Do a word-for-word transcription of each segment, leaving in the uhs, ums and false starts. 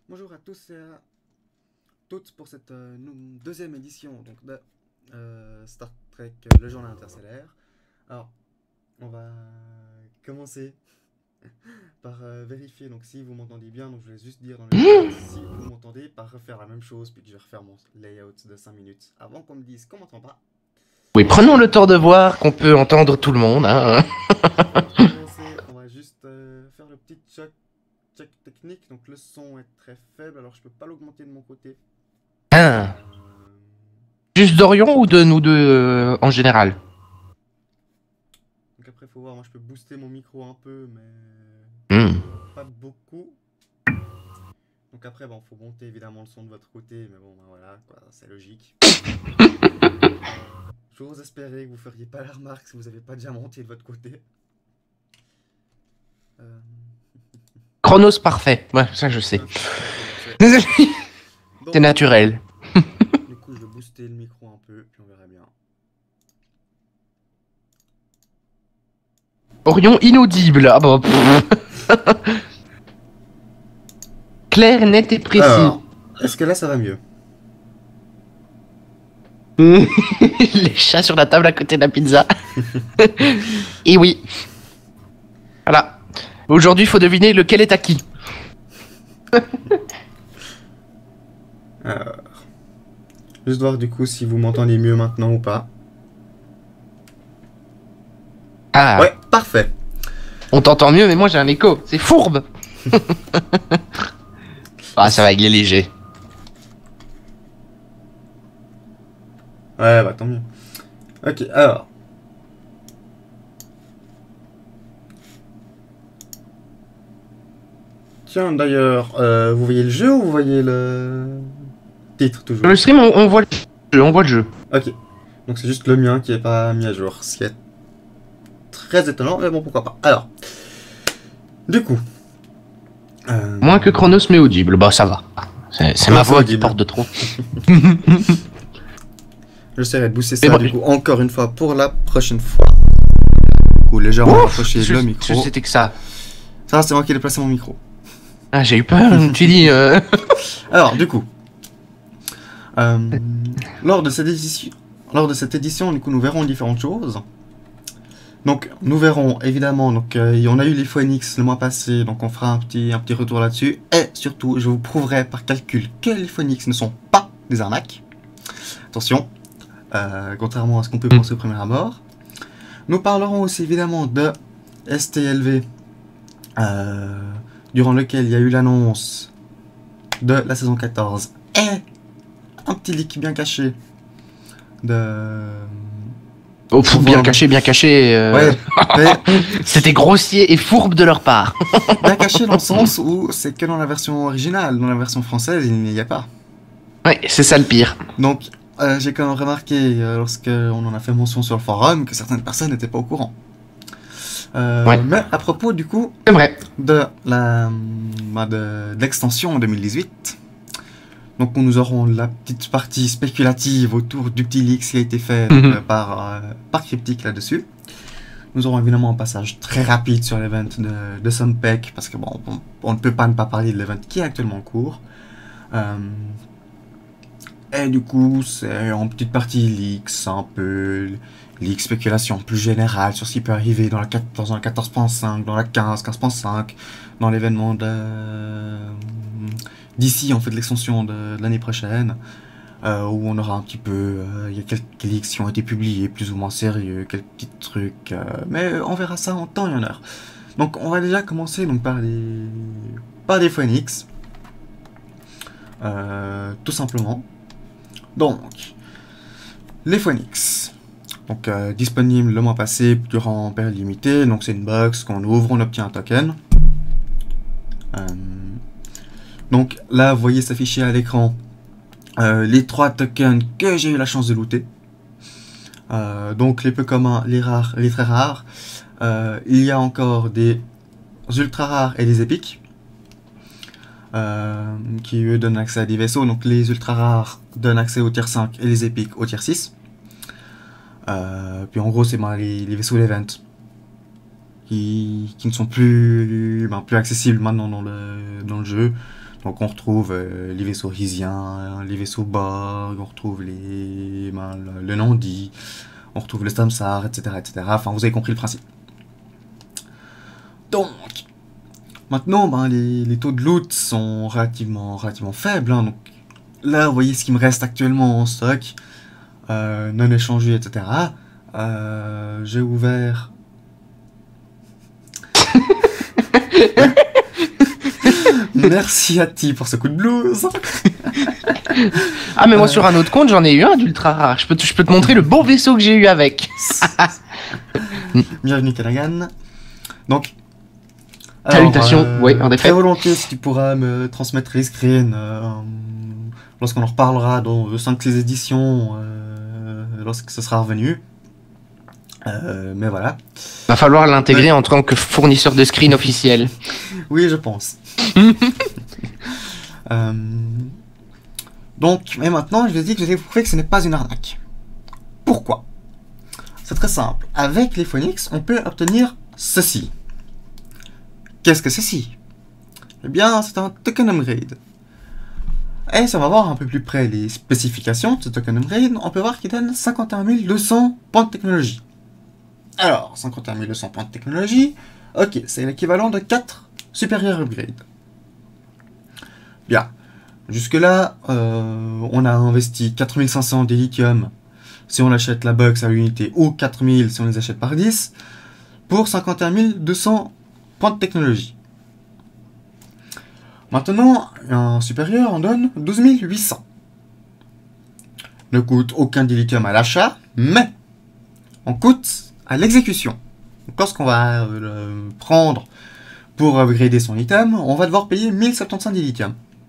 Bonjour à tous et à toutes pour cette euh, nou- deuxième édition donc, de euh, Star Trek euh, Le Journal Interstellaire. Alors, on va commencer par euh, vérifier donc si vous m'entendez bien. Donc, je vais juste dire dans le chat si vous m'entendez, par refaire la même chose, puis que je vais refaire mon layout de cinq minutes avant qu'on me dise qu'on m'entend pas. Oui, prenons le temps de voir qu'on peut entendre tout le monde. Hein. Avant de commencer, on va juste euh, faire le petit check, check technique. Donc, le son est très faible, alors je peux pas l'augmenter de mon côté. Hein. Euh, Juste d'Orion ou de nous deux euh, en général? Donc après, faut voir, moi je peux booster mon micro un peu, mais Hmm. pas beaucoup. Donc après, bon, faut monter évidemment le son de votre côté, mais bon, ben voilà, quoi, c'est logique. J'ose espérer que vous feriez pas la remarque si vous avez pas déjà monté de votre côté. Euh, Chronos parfait. Ouais, ça je sais. Chronos parfait, donc c'est- C'est donc, naturel. du coup, je vais booster le micro un peu, puis on verra bien. Orion inaudible. Ah bah, pff. Clair, net et précis. Alors, est-ce que là ça va mieux? Les chats sur la table à côté de la pizza. Et oui. Voilà. Aujourd'hui, il faut deviner lequel est à qui. Alors, juste voir du coup si vous m'entendez mieux maintenant ou pas. Ah, Ouais, parfait. on t'entend mieux, mais moi j'ai un écho. C'est fourbe. Ah, ça va, il est léger. Ouais, bah tant mieux. Ok, alors. Tiens, d'ailleurs, euh, vous voyez le jeu ou vous voyez le titre toujours? Le stream, on, on voit le jeu, on voit le jeu. Ok, donc c'est juste le mien qui est pas mis à jour, ce qui est très étonnant, mais bon, pourquoi pas. Alors, du coup... Euh... Moins que Chronos, mais audible. Bah, ça va. C'est c'est Non, ma c'est voix qui audible. porte de trop. J'essaierai de booster Mais ça, bon, du coup, encore une fois, pour la prochaine fois. Du coup, légèrement Ouf, rapprocher je- le je- micro. C'était que ça. Ça, c'est moi qui ai déplacé mon micro. Ah, j'ai eu peur, je me suis dit. euh, Alors, du coup... Euh, lors, de cette édition, lors de cette édition, du coup, nous verrons différentes choses. Donc, nous verrons évidemment, donc, euh, on a eu les Phoenix le mois passé, donc on fera un petit, un petit retour là-dessus. Et surtout, je vous prouverai par calcul que les Phoenix ne sont pas des arnaques. Attention, euh, contrairement à ce qu'on peut penser au premier abord. Nous parlerons aussi évidemment de S T L V, euh, durant lequel il y a eu l'annonce de la saison quatorze et un petit leak bien caché de... Oh, pff, bien caché, bien caché. euh, Ouais, mais C'était grossier et fourbe de leur part. bien caché dans le sens où c'est que dans la version originale, dans la version française, il n'y a pas. Ouais, c'est ça le pire. Donc, euh, j'ai quand même remarqué, euh, lorsqu'on en a fait mention sur le forum, que certaines personnes n'étaient pas au courant. Euh, Ouais. Mais à propos, du coup, C'est vrai. de la bah, de, de l'extension en deux mille dix-huit, donc nous aurons la petite partie spéculative autour du petit leak qui a été fait Mhm. euh, par, euh, par Cryptic là-dessus. Nous aurons évidemment un passage très rapide sur l'event de, de Sumpec, parce que bon, on, on ne peut pas ne pas parler de l'event qui est actuellement en cours. Euh, et du coup, c'est en petite partie leaks, un peu leaks spéculation plus générale sur ce qui peut arriver dans la, quatorze dans la quatorze point cinq, dans la quinze, quinze point cinq, dans l'événement de d'ici, en fait, l'extension de, de l'année prochaine. Euh, où on aura un petit peu, euh, il y a quelques leaks qui ont été publiés, plus ou moins sérieux, quelques petits trucs, euh, mais on verra ça en temps et en heure. Donc on va déjà commencer donc par les, par les Phoenix, euh, tout simplement. Donc les Phoenix, donc euh, disponible le mois passé durant période limitée, donc c'est une box qu'on ouvre, on obtient un token. Euh, donc là, vous voyez s'afficher à l'écran Euh, les trois tokens que j'ai eu la chance de looter. Euh, donc les peu communs, les rares, les très rares. Euh, il y a encore des ultra rares et des épiques. Euh, qui eux donnent accès à des vaisseaux. Donc les ultra rares donnent accès au tier cinq et les épiques au tier six. Euh, puis en gros c'est ben, les, les vaisseaux d'event qui qui, qui ne sont plus, ben, plus accessibles maintenant dans le, dans le jeu. Donc on retrouve euh, les vaisseaux Risiens, les vaisseaux Borg, on retrouve les, ben, le, le Nandi, on retrouve le Stamsar, et cetera, et cetera. Enfin, vous avez compris le principe. Donc, maintenant, ben, les, les taux de loot sont relativement, relativement faibles. Hein. Donc là, vous voyez ce qui me reste actuellement en stock, euh, non échangé, et cetera. Euh, J'ai ouvert... Merci à Ti pour ce coup de blues. Ah mais moi euh... sur un autre compte j'en ai eu un d'ultra rare. Je peux, te, je peux te montrer le beau vaisseau que j'ai eu avec. Bienvenue Callaghan. Donc salutations, euh, oui en effet. Très volontiers si tu pourras me transmettre les screens euh, lorsqu'on en reparlera dans cinq six éditions, euh, lorsque ce sera revenu. Euh, mais voilà. Va falloir l'intégrer euh... en tant que fournisseur de screen officiel. Oui, je pense. euh... Donc, mais maintenant, je vous dis que je vais vous prouver que ce n'est pas une arnaque. Pourquoi? C'est très simple. Avec les Phoenix, on peut obtenir ceci. Qu'est-ce que ceci? Eh bien, c'est un token upgrade. Et si on va voir un peu plus près les spécifications de ce token upgrade, on peut voir qu'il donne cinquante et un mille deux cents points de technologie. Alors, cinquante et un mille deux cents points de technologie, ok, c'est l'équivalent de quatre supérieurs upgrades. Bien. Jusque-là, euh, on a investi quatre mille cinq cents de lithium si on achète la box à l'unité ou quatre mille si on les achète par dix pour cinquante et un mille deux cents points de technologie. Maintenant, un supérieur en donne douze mille huit cents. Ne coûte aucun dilithium à l'achat, mais on coûte à l'exécution. Lorsqu'on va euh, prendre pour upgrader son item, on va devoir payer mille soixante-quinze dilithium.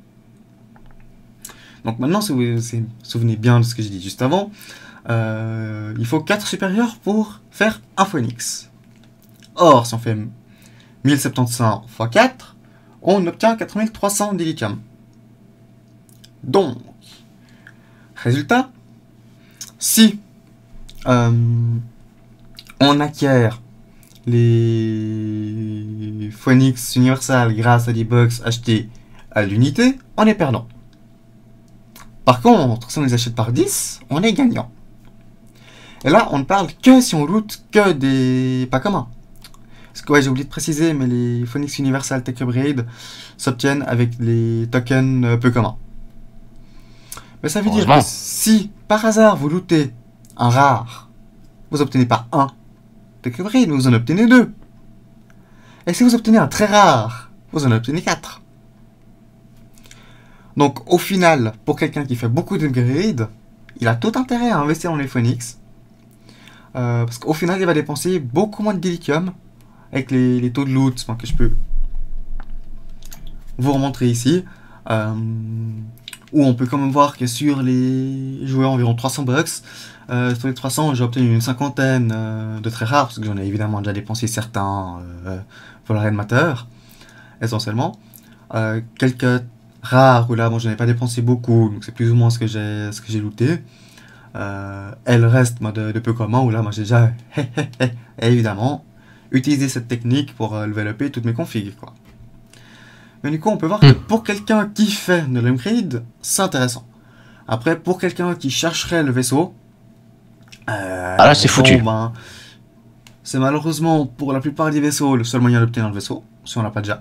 Donc maintenant, si vous vous souvenez bien de ce que j'ai dit juste avant, euh, il faut quatre supérieurs pour faire un Phoenix. Or, si on fait mille soixante-quinze fois quatre, on obtient quatre mille trois cents dilithium. Donc, résultat, si euh, on acquiert les Phoenix Universal grâce à des box achetés à l'unité, on est perdant. Par contre, si on les achète par dix, on est gagnant. Et là, on ne parle que si on loot que des pas communs. Parce que ouais, j'ai oublié de préciser, mais les Phoenix Universal Tech Upgrade s'obtiennent avec les tokens peu communs. Mais ça veut dire que si par hasard vous lootez un rare, vous obtenez pas un Tech Upgrade, vous en obtenez deux. Et si vous obtenez un très rare, vous en obtenez quatre. Donc au final, pour quelqu'un qui fait beaucoup d'upgrades, il a tout intérêt à investir dans les Phoenix. Euh, parce qu'au final, il va dépenser beaucoup moins de dilithium avec les, les taux de loot enfin, que je peux vous remontrer ici. Euh, où on peut quand même voir que sur les joueurs environ trois cents bucks, euh, sur les trois cents, j'ai obtenu une cinquantaine euh, de très rares, parce que j'en ai évidemment déjà dépensé certains euh, pour la Red Matter, essentiellement. Euh, quelques rares où là bon, je n'ai pas dépensé beaucoup, donc c'est plus ou moins ce que j'ai ce que j'ai looté. Euh, elle reste moi, de, de peu commun où là moi j'ai déjà évidemment utilisé cette technique pour euh, level upper toutes mes configs quoi. Mais du coup on peut voir que pour quelqu'un qui fait de l'upgrade, c'est intéressant. Après pour quelqu'un qui chercherait le vaisseau, euh, ah là c'est bon, foutu. Ben, c'est malheureusement pour la plupart des vaisseaux le seul moyen d'obtenir le vaisseau, si on l'a pas déjà.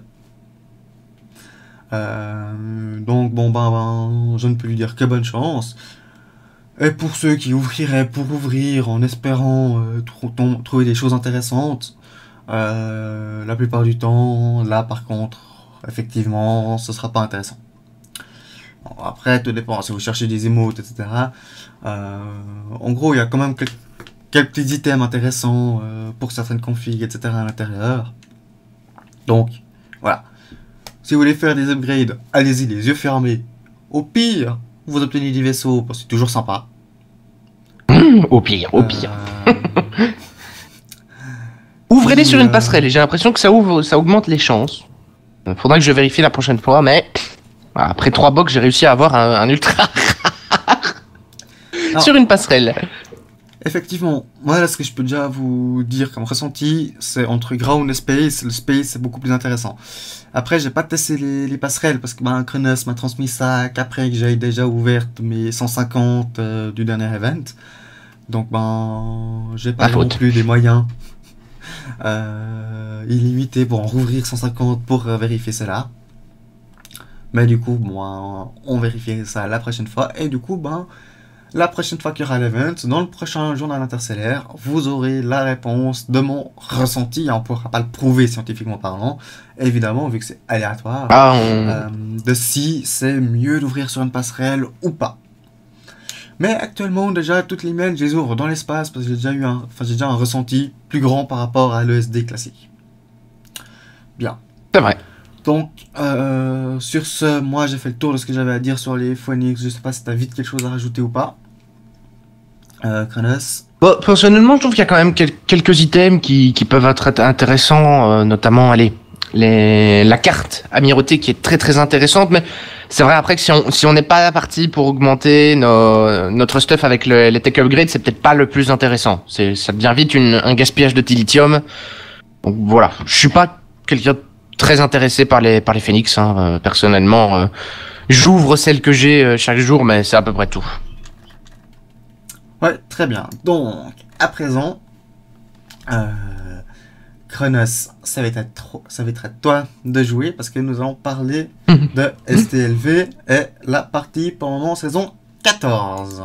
Euh, donc bon ben, ben je ne peux lui dire que bonne chance. Et pour ceux qui ouvriraient pour ouvrir en espérant euh, tr trouver des choses intéressantes, euh, la plupart du temps, là par contre, effectivement, ce sera pas intéressant. Bon, après, tout dépend, si vous cherchez des emotes, et cetera. Euh, en gros, il y a quand même quelques, quelques petits items intéressants euh, pour certaines configs, et cetera à l'intérieur. Donc, voilà. Si vous voulez faire des upgrades, allez-y les yeux fermés. Au pire, vous obtenez des vaisseaux, c'est toujours sympa. Mmh, au pire, au pire. Euh... Ouvrez-les sur une passerelle, et j'ai l'impression que ça ouvre, ça augmente les chances. Faudra que je vérifie la prochaine fois, mais après trois box, j'ai réussi à avoir un, un ultra rare sur une passerelle. Effectivement, voilà ce que je peux déjà vous dire comme ressenti, c'est entre Ground et Space, le Space c'est beaucoup plus intéressant. Après, j'ai pas testé les, les passerelles parce que ben, Cronus m'a transmis ça qu'après que j'aille déjà ouvert mes cent cinquante euh, du dernier event. Donc ben, j'ai pas Ma non faute. plus des moyens euh, illimités pour en rouvrir cent cinquante pour euh, vérifier cela. Mais du coup, moi, on vérifie ça la prochaine fois. Et du coup, ben, la prochaine fois qu'il y aura l'event, dans le prochain journal interstellaire, vous aurez la réponse de mon ressenti. On ne pourra pas le prouver scientifiquement parlant, évidemment, vu que c'est aléatoire, Ah, on... euh, de si c'est mieux d'ouvrir sur une passerelle ou pas. Mais actuellement, déjà, toutes les mails, je les ouvre dans l'espace parce que j'ai déjà eu un, enfin, j'ai déjà un ressenti plus grand par rapport à l'E S D classique. Bien. c'est vrai. Donc, euh, sur ce, moi j'ai fait le tour de ce que j'avais à dire sur les Phoenix. Je sais pas si t'as vite quelque chose à rajouter ou pas. Euh, Kranos. Bon, personnellement, je trouve qu'il y a quand même quel- quelques items qui, qui peuvent être intéressants, euh, notamment, allez, les, la carte amirauté qui est très très intéressante, mais c'est vrai après que si on si on n'est pas parti pour augmenter nos, notre stuff avec le, les tech upgrades, c'est peut-être pas le plus intéressant. C'est ça devient vite une, un gaspillage de dilithium. Donc voilà, je suis pas quelqu'un de très intéressé par les par les Phoenix, hein, euh, personnellement. Euh, j'ouvre celles que j'ai euh, chaque jour, mais c'est à peu près tout. Ouais, très bien. Donc, à présent, euh, Kronos, ça va, être trop, ça va être à toi de jouer parce que nous allons parler de S T L V et la partie pour le moment saison quatorze.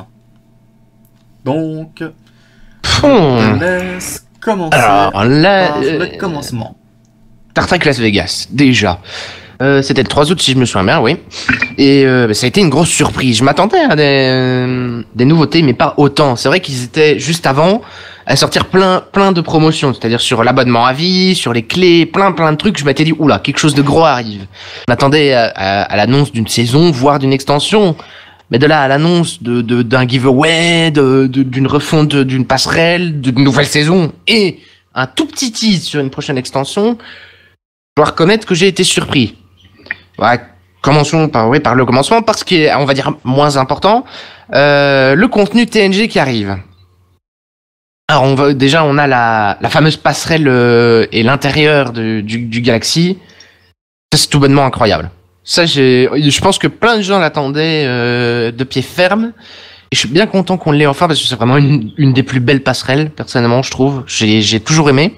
Donc, je Hmm. te laisse commencer Alors là, par euh, le commencement. Star Trek Las Vegas, déjà. Euh, c'était le trois août si je me souviens bien, oui. Et euh, bah, ça a été une grosse surprise. Je m'attendais à des, euh, des nouveautés, mais pas autant. C'est vrai qu'ils étaient juste avant à sortir plein, plein de promotions, c'est-à-dire sur l'abonnement à vie, sur les clés, plein, plein de trucs. Je m'étais dit, oula, quelque chose de gros arrive. Je m'attendais à, à, à l'annonce d'une saison, voire d'une extension. Mais de là à l'annonce de, de, d'un giveaway, de, de, d'une refonte d'une passerelle, d'une nouvelle saison et un tout petit tease sur une prochaine extension, je dois reconnaître que j'ai été surpris. Ouais, commençons par, oui, par le commencement, parce qu'il est, on va dire, moins important. Euh, le contenu T N G qui arrive. Alors, on va, déjà, on a la, la fameuse passerelle euh, et l'intérieur de, du, du Galaxy. Ça, c'est tout bonnement incroyable. Ça, j'ai, je pense que plein de gens l'attendaient euh, de pied ferme. Et je suis bien content qu'on l'ait enfin, parce que c'est vraiment une, une des plus belles passerelles, personnellement, je trouve. J'ai, j'ai toujours aimé.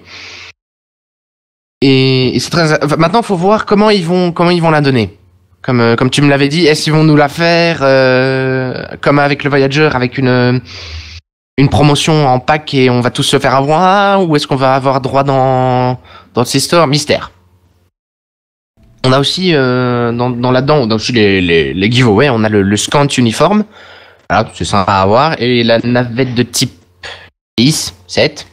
Et, et c'est très. Maintenant, faut voir comment ils vont, comment ils vont la donner. Comme, euh, comme tu me l'avais dit, est-ce qu'ils vont nous la faire euh, comme avec le Voyager, avec une une promotion en pack et on va tous se faire avoir, ou est-ce qu'on va avoir droit dans dans ces stores? Mystère. On a aussi euh, dans, dans là-dedans, on a aussi les les, les giveaways. On a le, le Scant uniforme. Voilà, c'est sympa à avoir, et la navette de type dix, sept.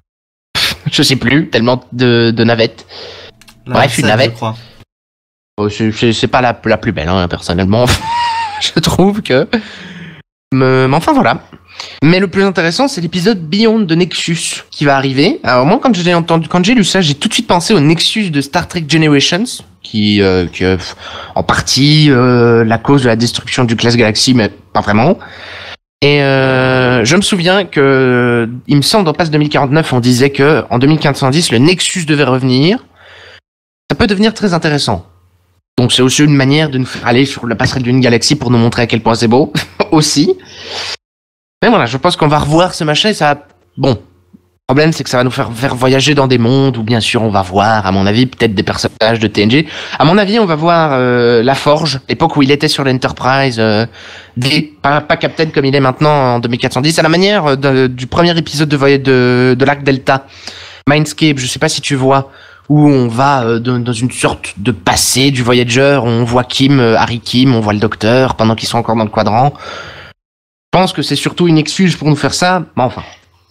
Je sais plus, tellement de, de navettes. La Bref, une sept, navette. je crois. Oh, c'est, c'est, c'est pas la, la plus belle, hein, personnellement. Je trouve que. Mais, mais enfin, voilà. Mais le plus intéressant, c'est l'épisode Beyond de Nexus qui va arriver. Alors, moi, quand j'ai entendu, quand j'ai lu ça, j'ai tout de suite pensé au Nexus de Star Trek Generations, qui, euh, qui euh, en partie, euh, la cause de la destruction du Class Galaxy, mais pas vraiment. Et euh, je me souviens que, il me semble, dans Pass deux mille quarante-neuf, on disait que en deux mille quatre cent dix, le Nexus devait revenir. Ça peut devenir très intéressant. Donc c'est aussi une manière de nous faire aller sur la passerelle d'une galaxie pour nous montrer à quel point c'est beau, aussi. Mais voilà, je pense qu'on va revoir ce machin et ça va... Bon, le problème c'est que ça va nous faire, faire voyager dans des mondes où bien sûr on va voir, à mon avis, peut-être des personnages de T N G. À mon avis, on va voir euh, La Forge, l'époque où il était sur l'Enterprise, euh, des, pas, pas Captain comme il est maintenant en deux mille quatre cent dix, à la manière de, du premier épisode de, voy- de, de l'Arc Delta, Mindscape, je sais pas si tu vois, où on va euh, dans, dans une sorte de passé du Voyager, on voit Kim, euh, Harry Kim, on voit le Docteur, pendant qu'ils sont encore dans le quadrant. Je pense que c'est surtout une excuse pour nous faire ça, mais enfin.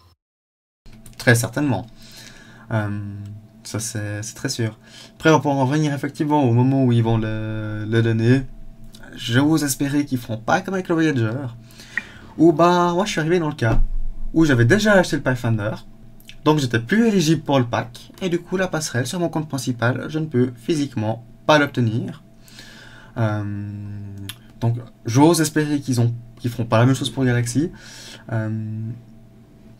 Très certainement. Euh, ça, c'est c'est très sûr. Après, on pourra en revenir effectivement au moment où ils vont le, le donner. J'ose espérer qu'ils feront pas comme avec le Voyager. Ou bah, moi je suis arrivé dans le cas où j'avais déjà acheté le Pathfinder. Donc j'étais plus éligible pour le pack. Et du coup, la passerelle sur mon compte principal, je ne peux physiquement pas l'obtenir. Euh, donc j'ose espérer qu'ils ont qu'ils feront pas la même chose pour Galaxy. Euh,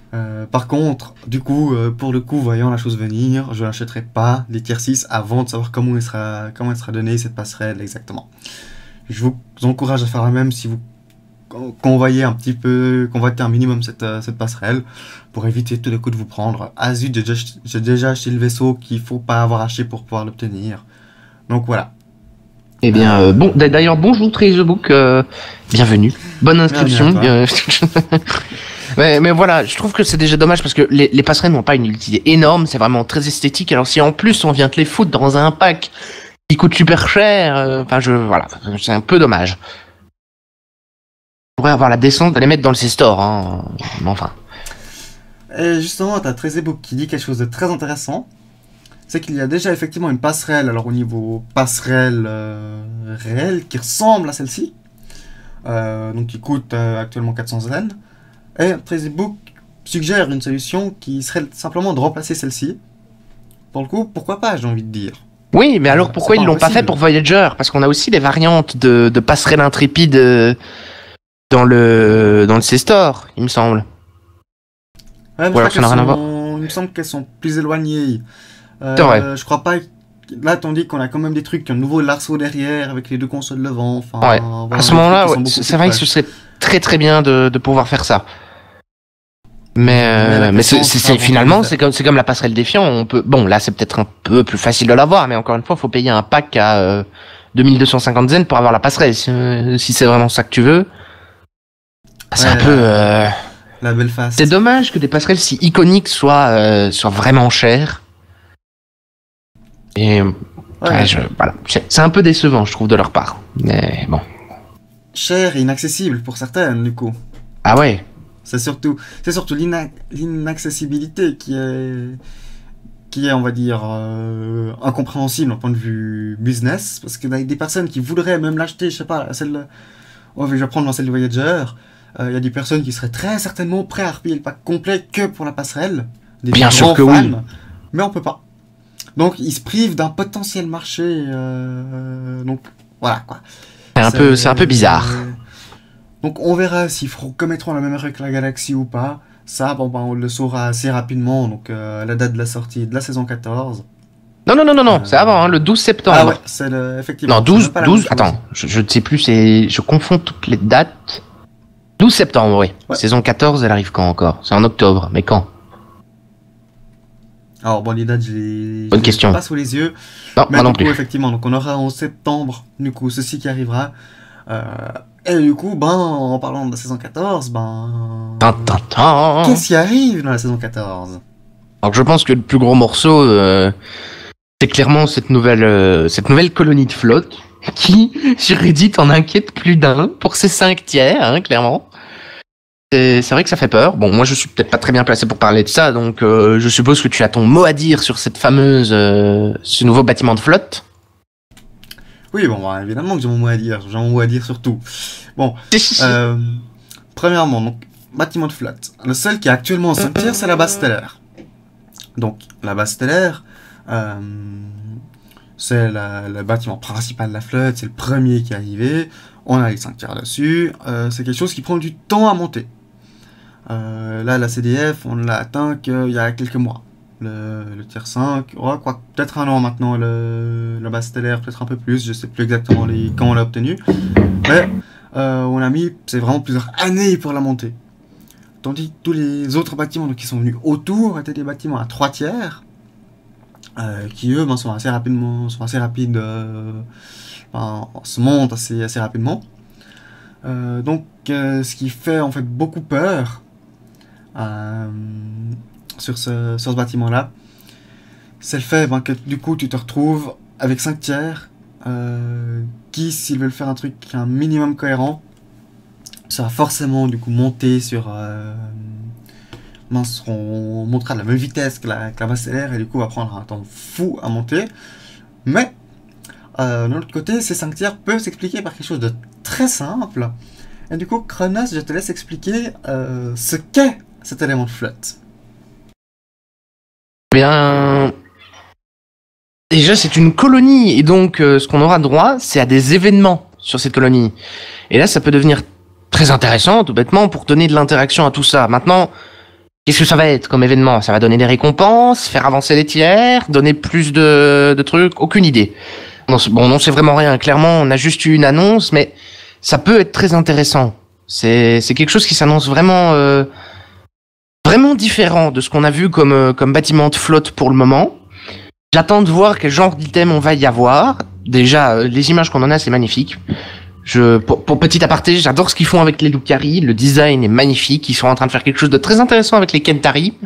Euh, par contre, du coup, euh, pour le coup, voyant la chose venir, je n'achèterai pas les tier six avant de savoir comment il sera, comment il sera donné cette passerelle exactement. Je vous encourage à faire la même si vous convoyez un petit peu, convoitez un minimum cette, euh, cette passerelle pour éviter tout le coup de vous prendre. Ah zut, j'ai déjà, j'ai déjà acheté le vaisseau qu'il faut pas avoir acheté pour pouvoir l'obtenir. Donc voilà. Eh bien, euh, bon, d'ailleurs, bonjour Trade the Book, euh, bienvenue, bonne inscription. Bien, mais, mais voilà, je trouve que c'est déjà dommage parce que les, les passerelles n'ont pas une utilité énorme, c'est vraiment très esthétique. Alors si en plus on vient te les foutre dans un pack qui coûte super cher, enfin euh, je, voilà, c'est un peu dommage. On pourrait avoir la décence d'aller mettre dans le C-Store, hein, mais enfin. Et justement, t'as Trade the Book qui dit quelque chose de très intéressant. C'est qu'il y a déjà effectivement une passerelle, alors au niveau passerelle euh, réelle, qui ressemble à celle-ci, euh, donc qui coûte euh, actuellement quatre cents zen. Et Trade the Book suggère une solution qui serait simplement de remplacer celle-ci. Pour le coup, pourquoi pas, j'ai envie de dire. Oui, mais alors Euh, pourquoi c'est ils pas l'ont pas fait impossible. pour Voyager? Parce qu'on a aussi des variantes de, de passerelles intrépides euh, dans le dans le C-Store, il me semble. Ouais, mais Ou je alors crois ça n'a qu'elles rien à voir. sont... Il me semble qu'elles sont plus éloignées. C'est vrai. Euh, je crois pas... Là, tandis qu'on a quand même des trucs qui ont de nouveau l'arceau derrière, avec les deux consoles devant, enfin... Ouais. voilà, À ce des moment-là, trucs qui ouais, sont beaucoup c'est plus vrai que ce proches. serait très très bien de, de pouvoir faire ça. Mais, Mais euh, la mais c'est, question c'est, sera c'est- avant de finalement, le c'est faire. comme, c'est comme la passerelle défiant. On peut, bon, là, c'est peut-être un peu plus facile de l'avoir, mais encore une fois, faut payer un pack à euh, deux mille deux cent cinquante zen pour avoir la passerelle. Si, euh, si c'est vraiment ça que tu veux, c'est Ouais, un peu. la, Euh... la Belfast. C'est dommage que des passerelles si iconiques soient, euh, soient vraiment chères. Et Ouais, ouais, je, voilà, c'est, c'est un peu décevant, je trouve, de leur part. Mais bon. cher et inaccessible pour certaines, du coup. Ah ouais. C'est surtout, c'est surtout l'ina- l'inaccessibilité qui est, qui est, on va dire, euh, incompréhensible d'un point de vue business, parce qu'il y a des personnes qui voudraient même l'acheter, je sais pas, celle, oh, je vais prendre celle de Voyager, euh, il y a des personnes qui seraient très certainement prêtes à repayer le pack complet que pour la passerelle, des Bien sûr grands que fans, oui. mais on peut pas. Donc ils se privent d'un potentiel marché, euh, donc voilà quoi. C'est un peu, c'est un peu bizarre. Donc on verra s'ils feront- commettront la même erreur que la Galaxie ou pas. Ça, bon, ben, on le saura assez rapidement, donc euh, à la date de la sortie de la saison quatorze. Non, non, non, non, non, Euh, c'est avant, hein, le douze septembre. Ah ouais, c'est le, effectivement. Non, c'est douze, même pas la douze, même chose. attends, je, je ne sais plus, c'est, je confonds toutes les dates. douze septembre, oui. Ouais. Saison quatorze, elle arrive quand encore? C'est en octobre, mais quand? Alors bon, les dates, je les, Bonne je les question. ai pas sous les yeux. Non, Mais moi du non coup, plus. effectivement, donc on aura en septembre, du coup, ceci qui arrivera. Euh, et du coup, ben, en parlant de la saison quatorze, ben... Tin, tin, tin. Qu'est-ce qui arrive dans la saison quatorze? Alors je pense que le plus gros morceau, euh, c'est clairement cette nouvelle, euh, cette nouvelle colonie de flotte qui, sur Reddit, en inquiète plus d'un pour ses cinq tiers, hein, clairement. C'est, c'est vrai que ça fait peur. Bon, moi je suis peut-être pas très bien placé pour parler de ça, donc euh, je suppose que tu as ton mot à dire sur cette fameuse, euh, ce nouveau bâtiment de flotte. Oui, bon, bah, évidemment que j'ai mon mot à dire. J'ai mon mot à dire sur tout. Bon, euh, premièrement, donc, bâtiment de flotte. Le seul qui est actuellement en cinq tiers, c'est la base stellaire. Donc, la base stellaire, euh, c'est la- le bâtiment principal de la flotte, c'est le premier qui est arrivé. On a les cinq tiers dessus. Euh, c'est quelque chose qui prend du temps à monter. Euh, là, la C D F, on l'a atteint qu'il y a quelques mois. Le, le tier cinq, ouais, quoi, peut-être un an maintenant, le, la base stellaire, peut-être un peu plus, je sais plus exactement les, quand on l'a obtenu. Mais euh, on a mis, c'est vraiment plusieurs années pour la monter. Tandis que tous les autres bâtiments donc, qui sont venus autour étaient des bâtiments à trois tiers, euh, qui eux ben, sont assez rapidement, sont assez rapides, euh, ben, se montent assez, assez rapidement. Euh, donc euh, ce qui fait en fait beaucoup peur euh, sur ce, sur ce bâtiment-là, c'est le fait ben, que du coup tu te retrouves avec cinq tiers euh, qui, s'ils veulent faire un truc un minimum cohérent, ça va forcément du coup monter sur... Euh, mince, on montera de la même vitesse que la, que la base stellaire et du coup va prendre un temps fou à monter. Mais euh, de l'autre côté, ces cinq tiers peuvent s'expliquer par quelque chose de très simple. Et du coup, Chronos, je te laisse expliquer euh, ce qu'est cet élément de flotte. Bien, déjà c'est une colonie et donc euh, ce qu'on aura droit, c'est à des événements sur cette colonie. Et là, ça peut devenir très intéressant, tout bêtement, pour donner de l'interaction à tout ça. Maintenant, Qu'est-ce que ça va être comme événement? Ça va donner des récompenses, faire avancer les tiers, donner plus de, de trucs? Aucune idée. Non, bon, on n'en sait vraiment rien. Clairement, on a juste eu une annonce, mais ça peut être très intéressant. C'est, c'est quelque chose qui s'annonce vraiment, euh, vraiment différent de ce qu'on a vu comme, euh, comme bâtiment de flotte pour le moment. J'attends de voir quel genre d'item on va y avoir. Déjà, euh, les images qu'on en a, c'est magnifique. Je, pour, pour petit aparté, j'adore ce qu'ils font avec les Lucari. Le design est magnifique. Ils sont en train de faire quelque chose de très intéressant avec les Kentari.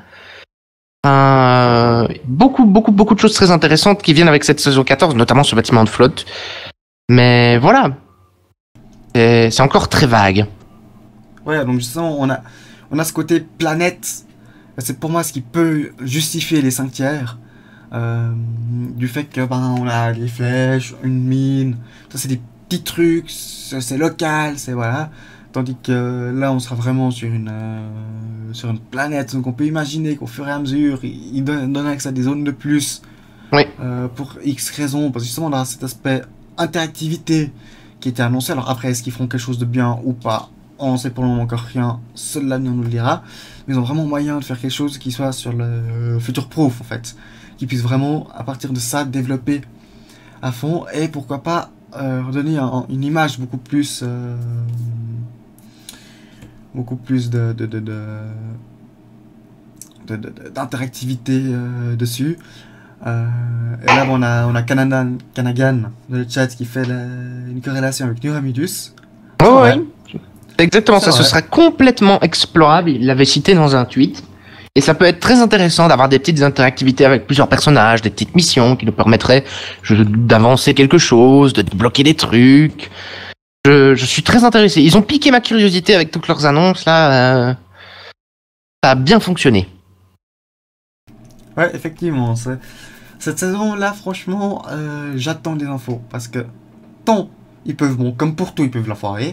Euh, beaucoup, beaucoup, beaucoup de choses très intéressantes qui viennent avec cette saison quatorze, notamment ce bâtiment de flotte. Mais voilà. C'est, c'est encore très vague. Ouais, donc justement, on a, on a ce côté planète. C'est pour moi ce qui peut justifier les cinq tiers. Euh, du fait que, ben, on a les flèches, une mine. Ça, c'est des petits trucs, c'est local, c'est voilà. Tandis que là, on sera vraiment sur une, euh, sur une planète. Donc on peut imaginer qu'au fur et à mesure, ils donnent, donnent accès à des zones de plus. Oui. Euh, pour X raisons. Parce que justement, on a cet aspect interactivité qui était annoncé. Alors après, est-ce qu'ils feront quelque chose de bien ou pas? On n'en sait pour le moment encore rien. Seul l'avenir nous le dira. Mais ils ont vraiment moyen de faire quelque chose qui soit sur le future proof en fait. Qui puisse vraiment, à partir de ça, développer à fond. Et pourquoi pas euh, redonner un, une image beaucoup plus... Euh, beaucoup plus de, de, de, de, de, de, de d'interactivité euh, dessus. Euh, et là, bon, on a, on a Kanagan, Kanagan dans le chat qui fait la, une corrélation avec Nuramidus. Oh, oui, c'est exactement ça. C'est Ce sera complètement explorable. Il l'avait cité dans un tweet. Et ça peut être très intéressant d'avoir des petites interactivités avec plusieurs personnages, des petites missions qui nous permettraient je, d'avancer quelque chose, de débloquer des trucs. Je, je suis très intéressé. Ils ont piqué ma curiosité avec toutes leurs annonces, là. Euh, ça a bien fonctionné. Ouais, effectivement. C'est... Cette saison-là, franchement, euh, j'attends des infos. Parce que tant ils peuvent, bon, comme pour tout, ils peuvent la foirer.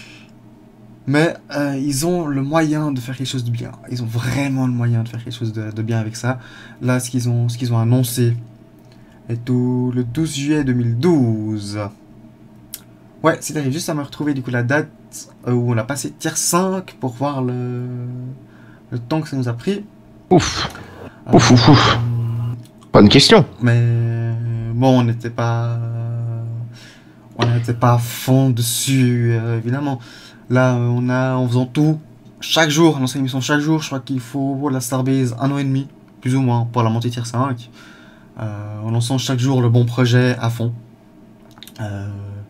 Mais euh, ils ont le moyen de faire quelque chose de bien. Ils ont vraiment le moyen de faire quelque chose de, de bien avec ça. Là, ce qu'ils ont, ce qu'ils ont annoncé est au, le douze juillet deux mille douze. Ouais, c'est arrivé juste à me retrouver du coup la date où on a passé tier cinq pour voir le, le temps que ça nous a pris. Ouf. Euh, ouf, ouf, ouf. Bonne question. Mais bon, on n'était pas... On n'était pas à fond dessus, euh, évidemment. Là, on a, en faisant tout, chaque jour, dans cette émission, chaque jour, je crois qu'il faut la Starbase un an et demi, plus ou moins, pour la montée tier cinq. Euh, en lançant chaque jour le bon projet à fond. Euh,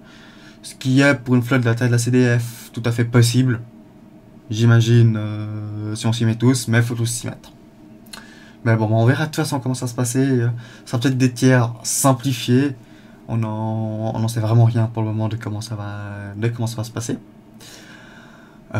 ce qui est, pour une flotte de la taille de la C D F, tout à fait possible. J'imagine, euh, si on s'y met tous, mais il faut tous s'y mettre. Mais bon, on verra de toute façon comment ça se passer. Ça sera peut-être des tiers simplifiés. On n'en on en sait vraiment rien pour le moment de comment ça va, de comment ça va se passer. Euh,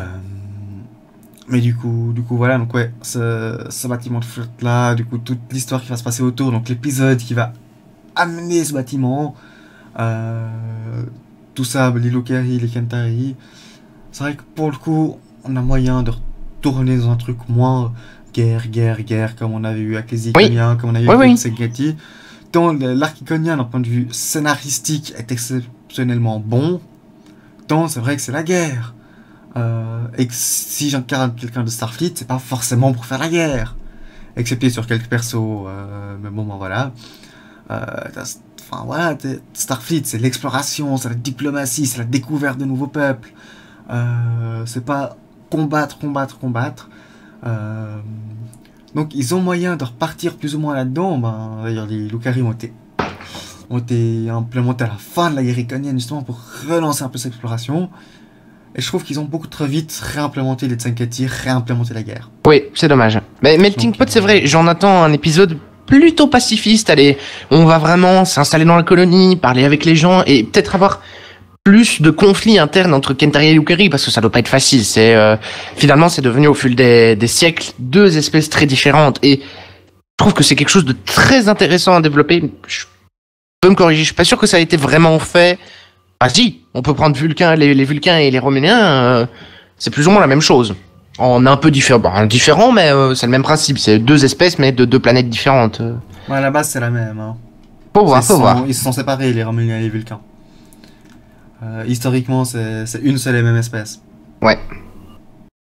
mais du coup, du coup voilà, donc ouais, ce, ce bâtiment de flotte là, du coup toute l'histoire qui va se passer autour, donc l'épisode qui va amener ce bâtiment, euh, tout ça, les Lucari, les Kentari, c'est vrai que pour le coup, on a moyen de retourner dans un truc moins guerre, guerre, guerre, comme on avait eu avec les Iconiens, oui. Comme on a eu oui, avec oui. les Segreti. Tant l'arc iconien d'un point de vue scénaristique est exceptionnellement bon, tant c'est vrai que c'est la guerre. Euh, et que si j'incarne quelqu'un de Starfleet, c'est pas forcément pour faire la guerre, excepté sur quelques persos. Euh, mais bon, ben voilà. Euh, enfin voilà, Starfleet, c'est l'exploration, c'est la diplomatie, c'est la découverte de nouveaux peuples. Euh, c'est pas combattre, combattre, combattre. Euh, donc ils ont moyen de repartir plus ou moins là-dedans. Ben, d'ailleurs, les Lucari ont été, ont été implémentés à la fin de la guerre iconienne justement pour relancer un peu cette exploration. Et je trouve qu'ils ont beaucoup trop vite réimplémenté les Tsankati, réimplémenté la guerre. Oui, c'est dommage. Mais Melting Pot, c'est vrai, j'en attends un épisode plutôt pacifiste. Allez, on va vraiment s'installer dans la colonie, parler avec les gens et peut-être avoir plus de conflits internes entre Kentari et Lucari, parce que ça doit pas être facile. C'est euh, finalement, c'est devenu au fil des, des siècles deux espèces très différentes. Et je trouve que c'est quelque chose de très intéressant à développer. Je peux me corriger, je suis pas sûr que ça a été vraiment fait. Ah si, on peut prendre Vulcain, les, les Vulcains et les Romuliens, euh, c'est plus ou moins la même chose. En un peu différent, bon, différent, mais euh, c'est le même principe. C'est deux espèces, mais de deux planètes différentes. Ouais, à la base, c'est la même. Hein. Faut voir, faut sont, voir. Ils se sont séparés, les Romuliens et les Vulcains. Euh, historiquement, c'est une seule et même espèce. Ouais.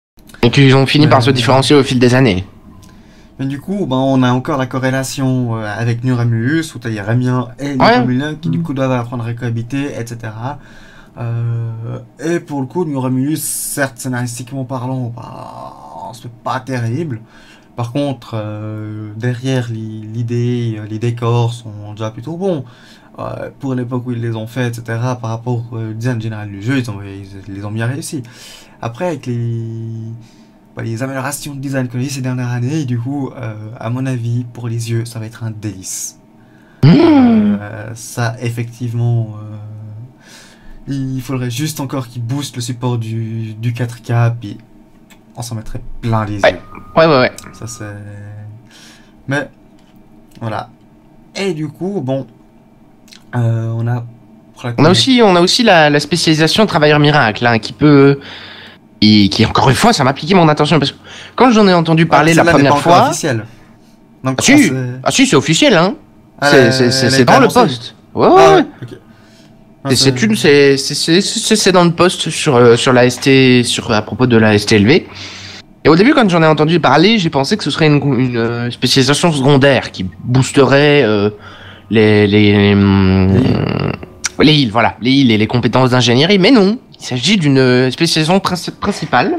Et qu'ils ont fini Mais- par se différencier au fil des années. Mais du coup, ben, on a encore la corrélation euh, avec New-Romulus, où tu as les Rémiens et les Ouais. Romulins qui du coup doivent apprendre à cohabiter, et cetera. Euh, et pour le coup, New-Romulus, certes, scénaristiquement parlant, bah, c'est pas terrible. Par contre, euh, derrière, li- l'idée, euh, les décors sont déjà plutôt bons. Euh, pour l'époque où ils les ont faits, et cetera, par rapport au design général du jeu, ils, ont, ils les ont bien réussi. Après, avec les, bah, les améliorations de design qu'on a eu ces dernières années, du coup, euh, à mon avis, pour les yeux, ça va être un délice. Mmh. Euh, ça, effectivement, euh, il faudrait juste encore qu'ils boostent le support du, du quatre K, puis on s'en mettrait plein les Ouais. yeux. Ouais, ouais, ouais. Ça, c'est... Mais, voilà. Et du coup, bon, euh, on a... On a aussi, on a aussi la, la spécialisation travailleur miracle, hein, qui peut, et qui encore une fois, ça m'a piqué mon attention parce que quand j'en ai entendu parler la première fois, officielle. Donc, ah, si, on sait- ah si, c'est officiel, hein. Ah, C'est- elle- c'est c'est- elle c'est est dans le annoncée. poste. Ouais, ouais, Ah ouais. ouais, ok. Ah, Et c'est une, c'est, c'est, c'est, c'est c'est dans le post sur, euh, sur la S T, sur, à propos de la S T L V. Et au début, quand j'en ai entendu parler, j'ai pensé que ce serait une, une euh, spécialisation secondaire qui boosterait euh, les, les, hum, les heals, voilà, les heals et les compétences d'ingénierie. Mais non, il s'agit d'une spécialisation princi- principale.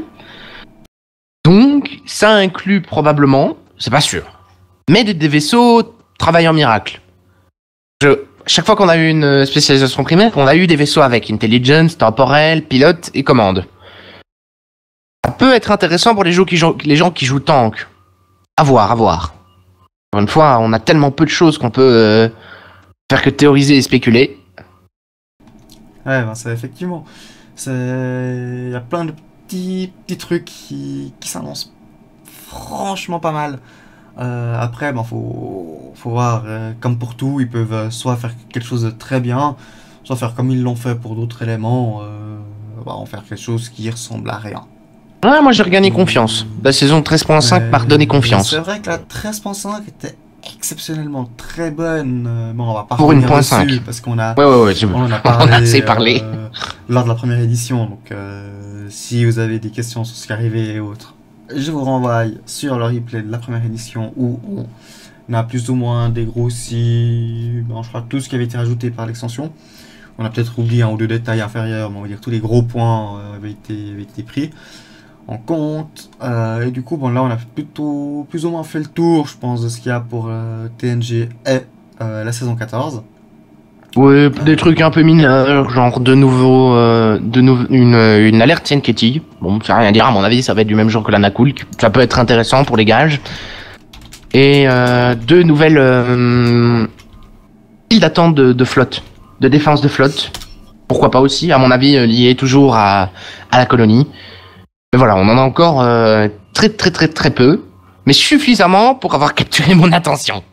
Donc, ça inclut probablement, c'est pas sûr, mais des, des vaisseaux travailleurs miracle. Je, chaque fois qu'on a eu une spécialisation primaire, on a eu des vaisseaux avec intelligence, temporel, pilote et commande. Ça peut être intéressant pour les, gens qui jouent, les gens qui jouent tank. À voir, à voir. Encore une fois, on a tellement peu de choses qu'on peut euh, faire que théoriser et spéculer. Ouais, ben, c'est effectivement. C'est... Il y a plein de petits, petits trucs qui, qui s'annoncent franchement pas mal. Euh, après, ben, faut, faut voir, euh, comme pour tout, ils peuvent euh, soit faire quelque chose de très bien, soit faire comme ils l'ont fait pour d'autres éléments, euh, ben, en faire quelque chose qui ressemble à rien. Ouais, moi j'ai regagné confiance. La saison treize point cinq m'a redonné Euh, confiance. C'est vrai que la treize point cinq était exceptionnellement très bonne. Euh, Bon, on va pas Pour une revenir point dessus cinq. parce qu'on a, Ouais, ouais, ouais, c'est on bon. en a On parlé a assez parlé. euh, lors de la première édition. Donc, euh, si vous avez des questions sur ce qui est arrivé et autres, je vous renvoie sur le replay de la première édition où on a plus ou moins dégrossi, bon, je crois, tout ce qui avait été rajouté par l'extension. On a peut-être oublié un ou deux détails inférieurs, mais on va dire tous les gros points euh, avaient, été, avaient été pris en compte. Euh, et du coup, bon, là, on a plutôt plus ou moins fait le tour, je pense, de ce qu'il y a pour euh, T N G et euh, la saison quatorze. Ouais, des trucs un peu mineurs, genre de nouveau, euh, de nou- une, une alerte Tienketti. Bon, ça veut rien dire, à mon avis, ça va être du même genre que la Nakul. Ça peut être intéressant pour les gages. Et euh, deux nouvelles euh, files d'attente de, de flotte, de défense de flotte. Pourquoi pas aussi, à mon avis, euh, liées toujours à, à la colonie. Mais voilà, on en a encore euh, très très très très peu, mais suffisamment pour avoir capturé mon attention.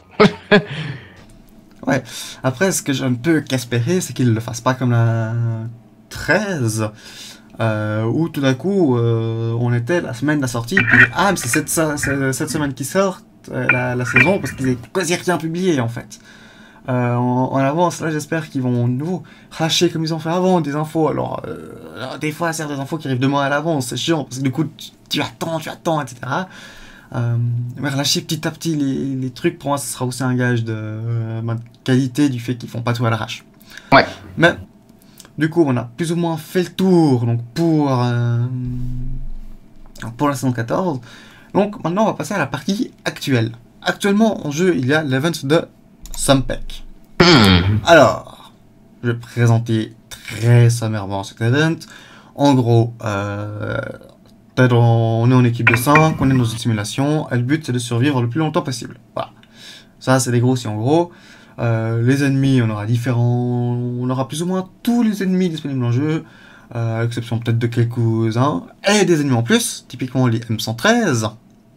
Ouais, après, ce que je ne peux qu'espérer, c'est qu'ils ne le fassent pas comme la treize, euh, où tout d'un coup, euh, on était la semaine de la sortie, puis ah, mais c'est cette, ça- c'est cette semaine qui sort euh, la, la saison, parce qu'ils n'avaient quasi rien publié en fait. Euh, en, en avance, là j'espère qu'ils vont de nouveau racher comme ils ont fait avant des infos. Alors, euh, alors, des fois, c'est des infos qui arrivent deux mois à l'avance, c'est chiant, parce que du coup, tu, tu attends, tu attends, et cetera. Euh, mais relâcher petit à petit les, les trucs, pour moi, ce sera aussi un gage de, euh, de qualité du fait qu'ils font pas tout à l'arrache. Ouais. Mais, du coup, on a plus ou moins fait le tour donc pour, euh, pour la saison quatorze. Donc, maintenant, on va passer à la partie actuelle. Actuellement, en jeu, il y a l'event de Sumpec. Alors, je vais présenter très sommairement cet event. En gros, euh, on est en équipe de cinq, on est dans une simulation, et le but c'est de survivre le plus longtemps possible. Voilà. Ça, c'est des gros si en gros. Euh, les ennemis, on aura différents. On aura plus ou moins tous les ennemis disponibles en jeu, euh, à l'exception peut-être de quelques-uns. Et des ennemis en plus, typiquement les M cent treize,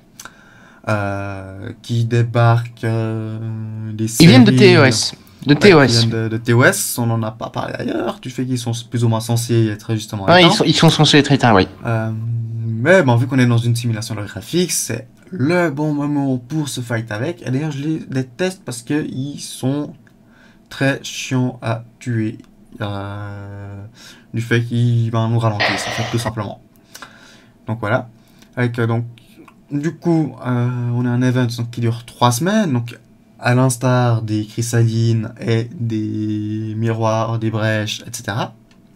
euh, qui débarquent euh, des Ils viennent de séries- T O S. De Ouais, T O qui S. viennent de, de T O S, on n'en a pas parlé ailleurs, du fait qu'ils sont plus ou moins censés être justement Ouais, ils éteints. sont, ils sont censés être éteints, oui. Euh, mais bon, vu qu'on est dans une simulation de graphique, c'est le bon moment pour se fight avec. Et d'ailleurs, je les déteste parce qu'ils sont très chiants à tuer. Euh, du fait qu'ils ben, nous ralentissent, en fait, tout simplement. Donc voilà. Avec, euh, donc, du coup, euh, on a un event donc, qui dure trois semaines. Donc, à l'instar des cristallines et des miroirs, des brèches, et cetera.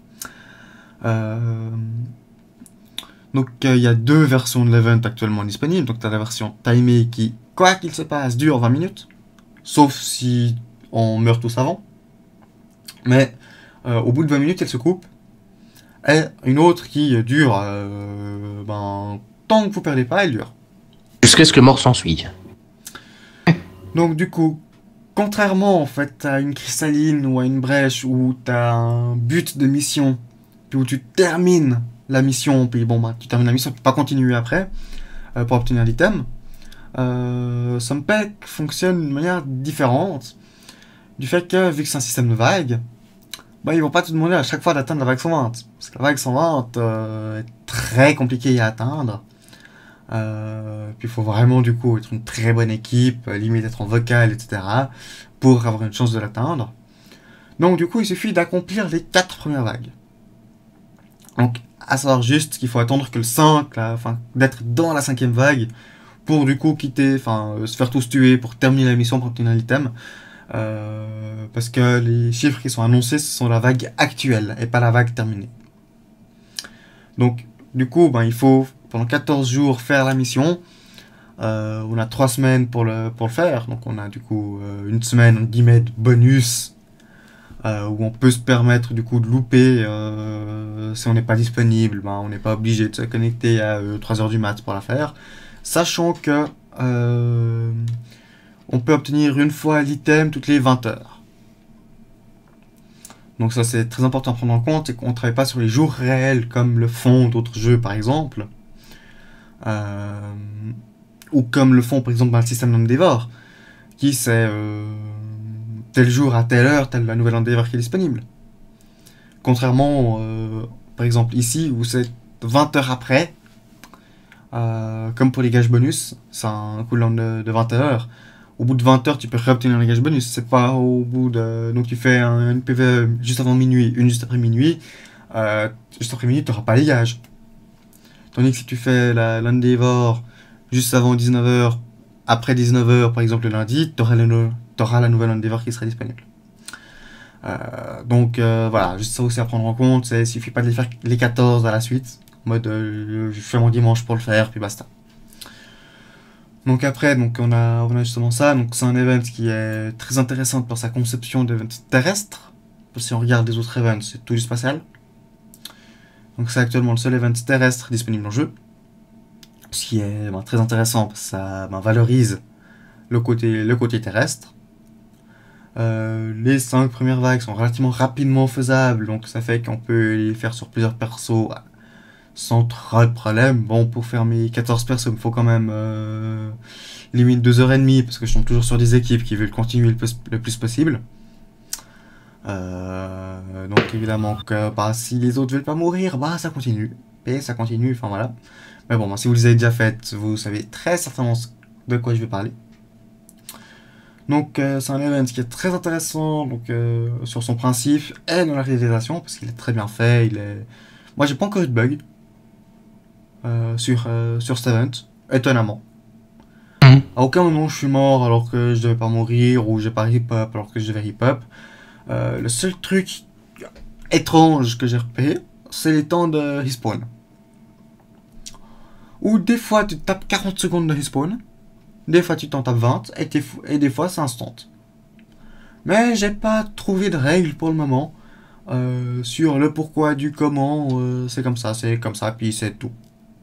Euh, donc, il euh, y a deux versions de l'event actuellement disponibles. Donc, tu as la version timée qui, quoi qu'il se passe, dure vingt minutes. Sauf si on meurt tous avant. Mais euh, au bout de vingt minutes, elle se coupe. Et une autre qui dure, euh, ben, tant que vous perdez pas, elle dure. Jusqu'à ce que mort s'ensuit. Donc du coup, contrairement en fait à une cristalline ou à une brèche où tu as un but de mission, puis où tu termines la mission, puis bon bah tu termines la mission, tu peux pas continuer après euh, pour obtenir l'item. Euh, Sumpec fonctionne d'une manière différente, du fait que vu que c'est un système de vagues, bah ils vont pas te demander à chaque fois d'atteindre la vague cent vingt, parce que la vague cent vingt euh, est très compliquée à atteindre. Euh, puis il faut vraiment du coup être une très bonne équipe, euh, limite être en vocal, et cetera pour avoir une chance de l'atteindre. Donc du coup il suffit d'accomplir les quatre premières vagues. Donc à savoir juste qu'il faut attendre que le cinq, là, enfin d'être dans la cinquième vague pour du coup quitter, enfin euh, se faire tous tuer pour terminer la mission pour obtenir l'item. Euh, parce que les chiffres qui sont annoncés ce sont la vague actuelle et pas la vague terminée. Donc du coup ben, il faut pendant quatorze jours faire la mission. Euh, on a trois semaines pour le, pour le faire. Donc on a du coup euh, une semaine en guillemets de bonus euh, où on peut se permettre du coup de louper euh, si on n'est pas disponible. Ben, on n'est pas obligé de se connecter à euh, trois heures du mat pour la faire. Sachant que euh, on peut obtenir une fois l'item toutes les vingt heures. Donc ça c'est très important à prendre en compte et qu'on ne travaille pas sur les jours réels comme le font d'autres jeux par exemple. Euh, ou comme le font par exemple dans le système d'Endeavor qui c'est euh, tel jour à telle heure telle la nouvelle Endeavor qui est disponible, contrairement euh, par exemple ici où c'est vingt heures après euh, comme pour les gages bonus c'est un cooldown de, de vingt heures. Au bout de vingt heures tu peux réobtenir les gages bonus, c'est pas au bout de donc tu fais un, une P V juste avant minuit, une juste après minuit, euh, juste après minuit tu n'auras pas les gages. Tandis que si tu fais la l'Endeavor juste avant dix-neuf heures, après dix-neuf heures par exemple le lundi, tu auras, auras la nouvelle Endeavor qui sera disponible. Euh, donc euh, voilà, juste ça aussi à prendre en compte, il suffit pas de les faire les quatorze à la suite, en mode euh, je fais mon dimanche pour le faire, puis basta. Donc après, donc on a, on a justement ça, donc c'est un event qui est très intéressant pour sa conception d'event terrestre, parce que si on regarde les autres events, c'est tout du spatial. Donc c'est actuellement le seul event terrestre disponible dans le jeu. Ce qui est ben, très intéressant parce que ça ben, valorise le côté, le côté terrestre. Euh, les cinq premières vagues sont relativement rapidement faisables, donc ça fait qu'on peut les faire sur plusieurs persos sans trop de problème. Bon, pour faire mes quatorze persos, il me faut quand même euh, limite deux heures trente parce que je tombe toujours sur des équipes qui veulent continuer le plus, le plus possible. Euh, donc évidemment que bah, si les autres veulent pas mourir, bah ça continue. Et ça continue, enfin voilà. Mais bon, bah, si vous les avez déjà faites, vous savez très certainement de quoi je vais parler. Donc euh, c'est un event qui est très intéressant donc, euh, sur son principe et dans la réalisation, parce qu'il est très bien fait. Il est... Moi j'ai pas encore eu de bug euh, sur, euh, sur cet event, étonnamment. Mmh. À aucun moment je suis mort alors que je devais pas mourir, ou j'ai pas rip up alors que je devais rip up. Euh, le seul truc étrange que j'ai repéré, c'est les temps de respawn. Où des fois tu tapes quarante secondes de respawn, des fois tu t'en tapes vingt, et, et des fois c'est instant. Mais j'ai pas trouvé de règle pour le moment euh, sur le pourquoi du comment, euh, c'est comme ça, c'est comme ça, puis c'est tout.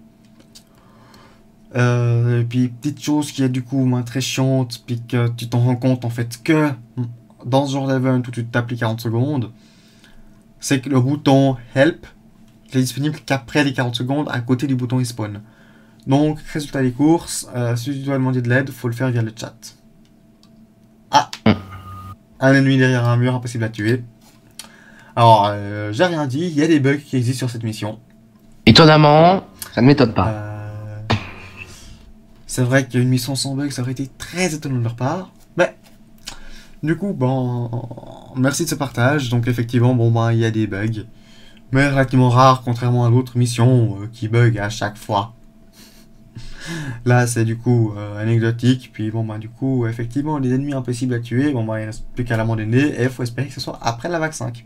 Euh, et puis petite chose qui est du coup moins très chiante, puis que tu t'en rends compte en fait que dans ce genre d'event où tu te tapes les quarante secondes, c'est que le bouton help il est disponible qu'après les quarante secondes à côté du bouton respawn. Donc, résultat des courses, euh, si tu dois demander de l'aide, faut le faire via le chat. Ah, un ennemi derrière un mur, impossible à tuer. Alors, euh, j'ai rien dit, il y a des bugs qui existent sur cette mission. Étonnamment, ça ne m'étonne pas. Euh, c'est vrai qu'une mission sans bug, ça aurait été très étonnant de leur part. Mais, du coup, bon, merci de ce partage. Donc, effectivement, bon, ben, il y a des bugs. Mais relativement rares, contrairement à l'autre mission euh, qui bug à chaque fois. Là, c'est du coup euh, anecdotique. Puis bon, bah, du coup, effectivement, les ennemis impossibles à tuer, bon, bah, il ne reste plus qu'à l'abandonner. Et il faut espérer que ce soit après la vague cinq.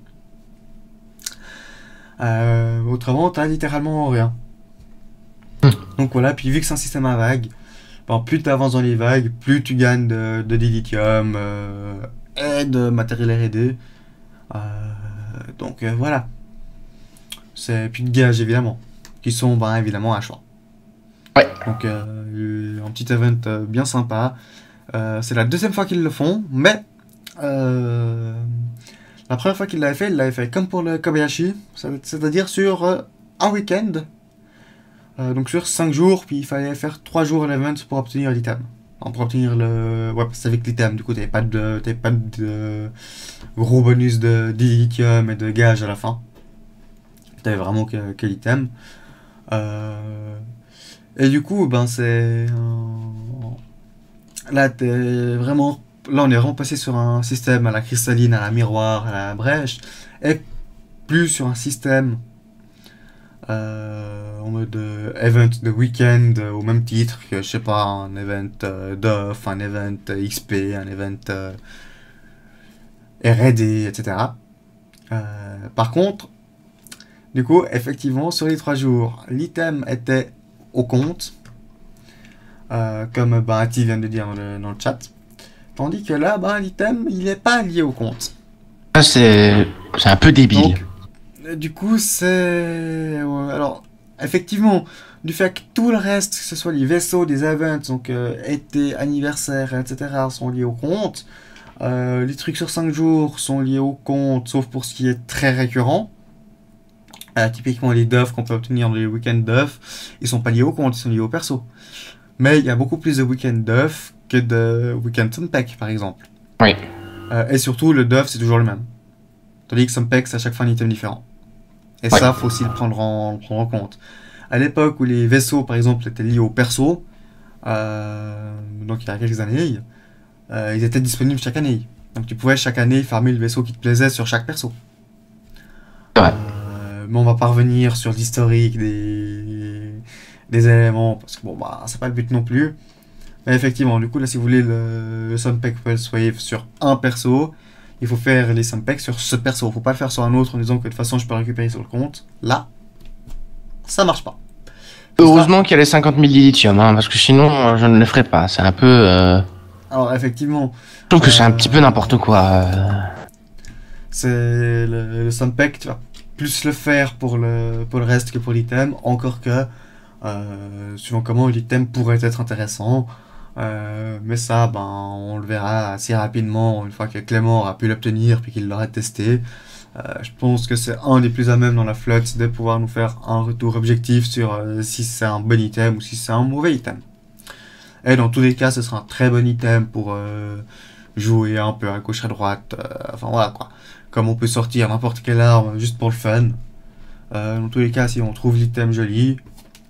Euh, autrement, t'as littéralement rien. Donc voilà, puis vu que c'est un système à vagues, bon, plus tu avances dans les vagues, plus tu gagnes de, de dilithium euh, et de matériel R et D. Euh, donc euh, voilà. C'est puis de gages évidemment, qui sont ben, évidemment à choix. Ouais. Donc euh, un petit event euh, bien sympa. Euh, c'est la deuxième fois qu'ils le font, mais euh, la première fois qu'ils l'avaient fait, ils l'avaient fait comme pour le Kobayashi, c'est-à-dire sur euh, un week-end. Euh, donc sur cinq jours, puis il fallait faire trois jours l'event pour obtenir l'item. Enfin, pour obtenir le... Ouais, c'est avec l'item, du coup, t'avais pas de, t'avais pas de gros bonus de dilithium et de gage à la fin. T'avais vraiment que, que l'item. Euh... Et du coup, ben c'est... Euh... Là, t'es vraiment... Là, on est vraiment passé sur un système à la cristalline, à la miroir, à la brèche, et plus sur un système... Euh, en mode euh, event de week-end euh, au même titre que, je sais pas, un event euh, D O F, un event euh, X P, un event euh, R et D, et cetera. Euh, par contre, du coup, effectivement, sur les trois jours, l'item était au compte, euh, comme bah, Ati vient de dire dans le, dans le chat. Tandis que là, bah, l'item, il n'est pas lié au compte. Ça, c'est c'est un peu débile. Donc, du coup, c'est... ouais, alors, effectivement, du fait que tout le reste, que ce soit les vaisseaux, des events, donc euh, été, anniversaire, et cetera, sont liés au compte. Euh, les trucs sur cinq jours sont liés au compte, sauf pour ce qui est très récurrent. Euh, typiquement, les D O F qu'on peut obtenir dans les week-ends D O F, ils sont pas liés au compte, ils sont liés au perso. Mais il y a beaucoup plus de week-ends D O F que de week-end Sunpack, par exemple. Oui. Euh, et surtout, le D O F, c'est toujours le même. Tandis que Sunpack, c'est à chaque fois un item différent. Et ouais. ça, faut aussi le prendre en, le prendre en compte. À l'époque où les vaisseaux, par exemple, étaient liés au perso, euh, donc il y a quelques années, euh, ils étaient disponibles chaque année. Donc tu pouvais chaque année farmer le vaisseau qui te plaisait sur chaque perso. Ouais. Euh, mais on va pas revenir sur l'historique des, des éléments, parce que bon, bah, c'est pas le but non plus. Mais effectivement, du coup, là, si vous voulez le, le Sunpack Pulse Wave sur un perso, il faut faire les Sunpacks sur ce perso. Faut pas le faire sur un autre en disant que de toute façon je peux récupérer sur le compte. Là, ça marche pas. Heureusement qu'il y a les cinquante mille dilithium, hein, parce que sinon je ne le ferai pas. C'est un peu. Euh... Alors effectivement. Je trouve que euh, c'est un petit peu n'importe quoi. Euh... C'est le, le Sunpack, tu vas plus le faire pour le, pour le reste que pour l'item. Encore que, euh, suivant comment l'item pourrait être intéressant. Euh, mais ça, ben, on le verra assez rapidement une fois que Clément aura pu l'obtenir puis qu'il l'aura testé. Euh, je pense que c'est un des plus à même dans la flotte de pouvoir nous faire un retour objectif sur euh, si c'est un bon item ou si c'est un mauvais item. Et dans tous les cas, ce sera un très bon item pour euh, jouer un peu à gauche à droite. Euh, enfin voilà quoi. Comme on peut sortir n'importe quelle arme juste pour le fun. Euh, dans tous les cas, si on trouve l'item joli,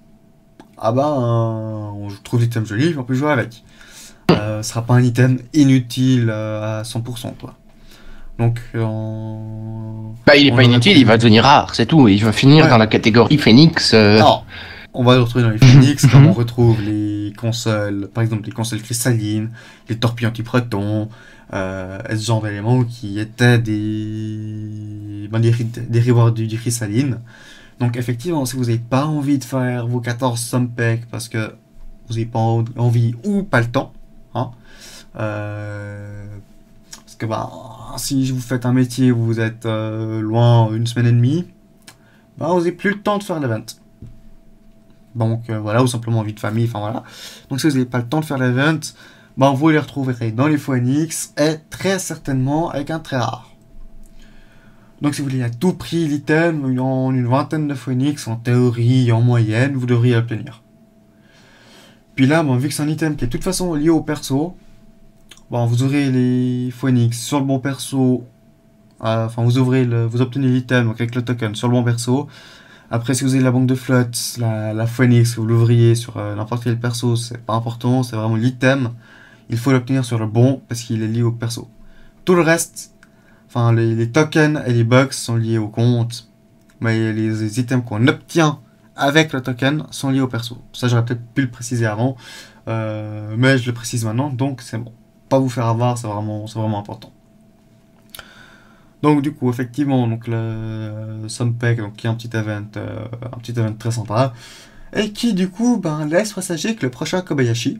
ah ben, euh, on trouve l'item joli, on peut jouer avec. Euh, ce sera pas un item inutile euh, à cent pour cent quoi. Donc, on... Bah, il est pas inutile, il va devenir rare, c'est tout. Il va finir ouais. dans la catégorie Phoenix. Euh... Non, on va le retrouver dans les Phoenix, comme on retrouve les consoles, par exemple les consoles cristallines, les torpilles anti-proton, euh, ce genre d'éléments qui étaient des, ben, des, des rewards du, du cristalline. Donc effectivement, si vous n'avez pas envie de faire vos quatorze Sunpack parce que vous n'avez pas envie ou pas le temps, hein, euh, parce que bah, si vous faites un métier où vous êtes euh, loin une semaine et demie, bah, vous n'avez plus le temps de faire l'event. Donc euh, voilà, ou simplement envie de famille, enfin voilà. Donc si vous n'avez pas le temps de faire l'event, bah, vous les retrouverez dans les Phoenix et très certainement avec un très rare. Donc si vous voulez à tout prix l'item, en une vingtaine de Phoenix, en théorie, en moyenne, vous devriez l'obtenir. Puis là, bon, vu que c'est un item qui est de toute façon lié au perso, bon, vous aurez les Phoenix sur le bon perso, euh, enfin vous ouvrez le, vous obtenez l'item avec le token sur le bon perso. Après, si vous avez la banque de flotte, la, la Phoenix, vous l'ouvriez sur euh, n'importe quel perso, c'est pas important, c'est vraiment l'item. Il faut l'obtenir sur le bon parce qu'il est lié au perso. Tout le reste, enfin les, les tokens et les box sont liés au compte, mais les, les items qu'on obtient avec le token sont liés au perso. Ça, j'aurais peut-être pu le préciser avant, euh, mais je le précise maintenant, donc c'est bon. Pas vous faire avoir, c'est vraiment, c'est vraiment important. Donc du coup, effectivement, donc le Sumpec, donc qui est un petit event, euh, un petit event très sympa, et qui du coup, ben, laisse présager que le prochain Kobayashi,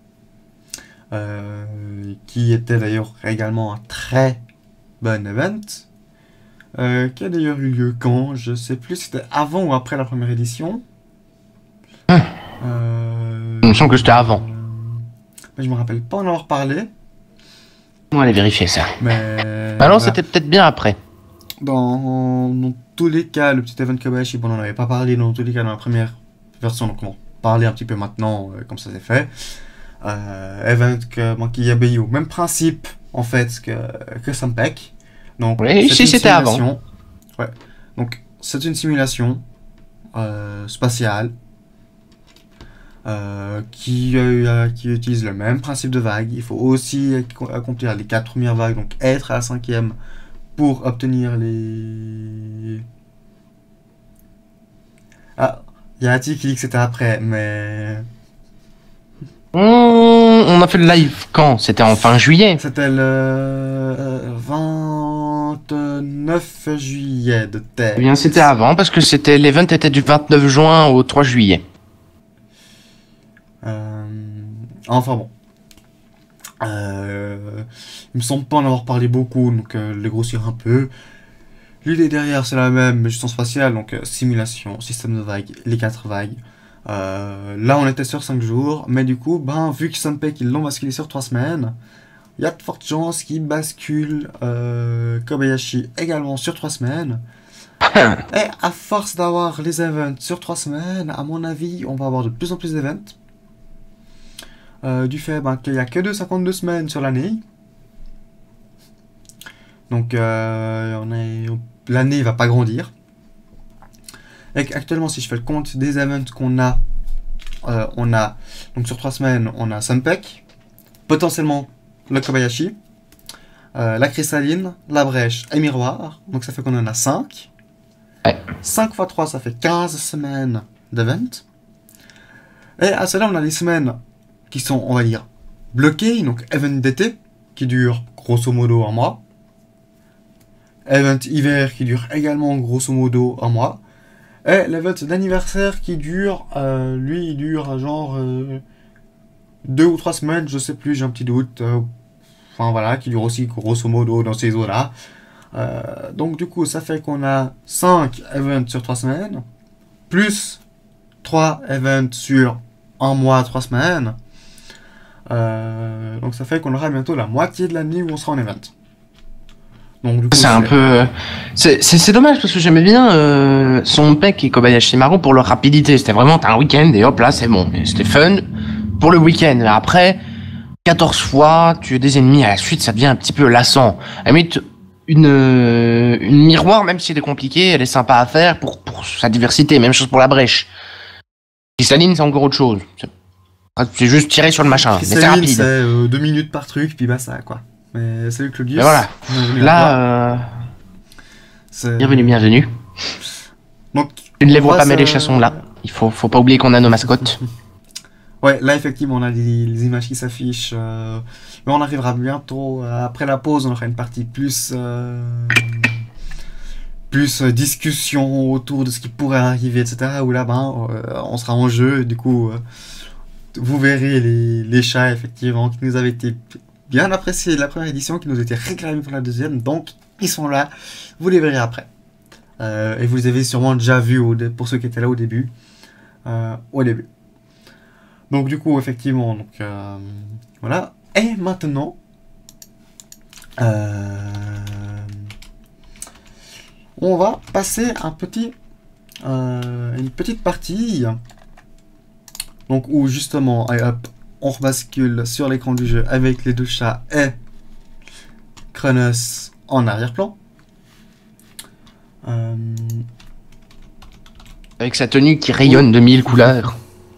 euh, qui était d'ailleurs également un très bon event, euh, qui a d'ailleurs eu lieu quand, je sais plus, c'était avant ou après la première édition. Euh, Il me semble que c'était avant. euh, mais je me rappelle pas en avoir parlé. On va aller vérifier ça. Mais Ah non, voilà. c'était peut-être bien après. Dans, dans tous les cas, le petit event Kobayashi, bon, on n'en avait pas parlé dans tous les cas dans la première version, donc on va en parler un petit peu maintenant, euh, comme ça c'est fait. Euh, event que Monkey Yabeyu, même principe en fait que, que Sumpec. Donc, Oui, c'est si une c'était avant. simulation. Ouais. Donc, c'est une simulation euh, spatiale euh, qui, euh, qui utilise le même principe de vague. Il faut aussi ac- accomplir les quatre premières vagues, donc être à la cinquième pour obtenir les... Ah, il y a un petit qui dit que c'était après, mais... Mmh, on a fait le live quand? C'était en fin juillet. C'était le euh, vingt-neuf juillet de tête. Eh bien, c'était avant parce que c'était l'event était du vingt-neuf juin au trois juillet. Euh, enfin bon. Euh, il me semble pas en avoir parlé beaucoup, donc euh, les grossir un peu. L'idée derrière c'est la même, mais juste en spatial, donc euh, simulation, système de vagues, les quatre vagues. Euh, là on était sur cinq jours, mais du coup, ben, vu que Sumpec ils l'ont basculé sur trois semaines, il y a de fortes chances qu'ils basculent euh, Kobayashi également sur trois semaines. Et à force d'avoir les events sur trois semaines, à mon avis, on va avoir de plus en plus d'events. Euh, du fait ben, qu'il n'y a que deux cinquante-deux semaines sur l'année. Donc euh, on est... l'année va pas grandir. Et actuellement, si je fais le compte des events qu'on a, euh, on a, donc sur trois semaines, on a Sumpec, potentiellement le Kobayashi, euh, la cristalline, la brèche et miroir. Donc ça fait qu'on en a cinq. Ouais. cinq fois trois, ça fait quinze semaines d'events. Et à cela, on a les semaines qui sont, on va dire, bloquées. Donc event d'été, qui dure grosso modo un mois. Event hiver, qui dure également grosso modo un mois. Et l'event d'anniversaire qui dure, euh, lui, il dure genre euh, deux ou trois semaines, je sais plus, j'ai un petit doute. Euh, enfin voilà, qui dure aussi grosso modo dans ces eaux-là. Euh, donc du coup, ça fait qu'on a cinq events sur trois semaines, plus trois events sur un mois, trois semaines. Euh, donc ça fait qu'on aura bientôt la moitié de l'année où on sera en event. Donc, du coup, C'est un peu. C'est c'est- c'est dommage parce que j'aimais bien euh, Sumpec et Kobayashi Maru pour leur rapidité. C'était vraiment t'as un week-end et hop là c'est bon. Et c'était fun pour le week-end. Mais après, quatorze fois, tu as des ennemis à la suite, ça devient un petit peu lassant. À la limite, une, euh, une miroir, même si elle est compliquée, elle est sympa à faire pour, pour sa diversité. Même chose pour la brèche. Cristalline, c'est encore autre chose. C'est c'est juste tirer sur le machin. Mais c'est Cristalline, rapide. c'est euh, deux minutes par truc, puis bah ça quoi. Mais salut Claudius. Mais voilà. Bienvenue à toi. Là, euh, C'est- bienvenue, bienvenue. Donc, Tu ne les on vois va pas, mais se- les chats sont là. Il faut, faut pas oublier qu'on a nos mascottes. Ouais, là effectivement on a les, les images qui s'affichent. euh, Mais on arrivera bientôt. euh, Après la pause, on aura une partie plus. euh, plus euh, discussion autour de ce qui pourrait arriver, et cetera. Où là, ben, euh, on sera en jeu. Et du coup, euh, vous verrez les, les chats effectivement qui nous avaient été bien appréciés de la première édition, qui nous étaient réclamés pour la deuxième. Donc, ils sont là. Vous les verrez après. Euh, et vous les avez sûrement déjà vus au dé- pour ceux qui étaient là au début. Euh, au début. Donc du coup, effectivement, donc euh, voilà. Et maintenant, euh, on va passer un petit, euh, une petite partie, donc où justement, allez, hop, on rebascule sur l'écran du jeu avec les deux chats et Chronos en arrière-plan. Euh, Avec sa tenue qui rayonne de mille couleurs.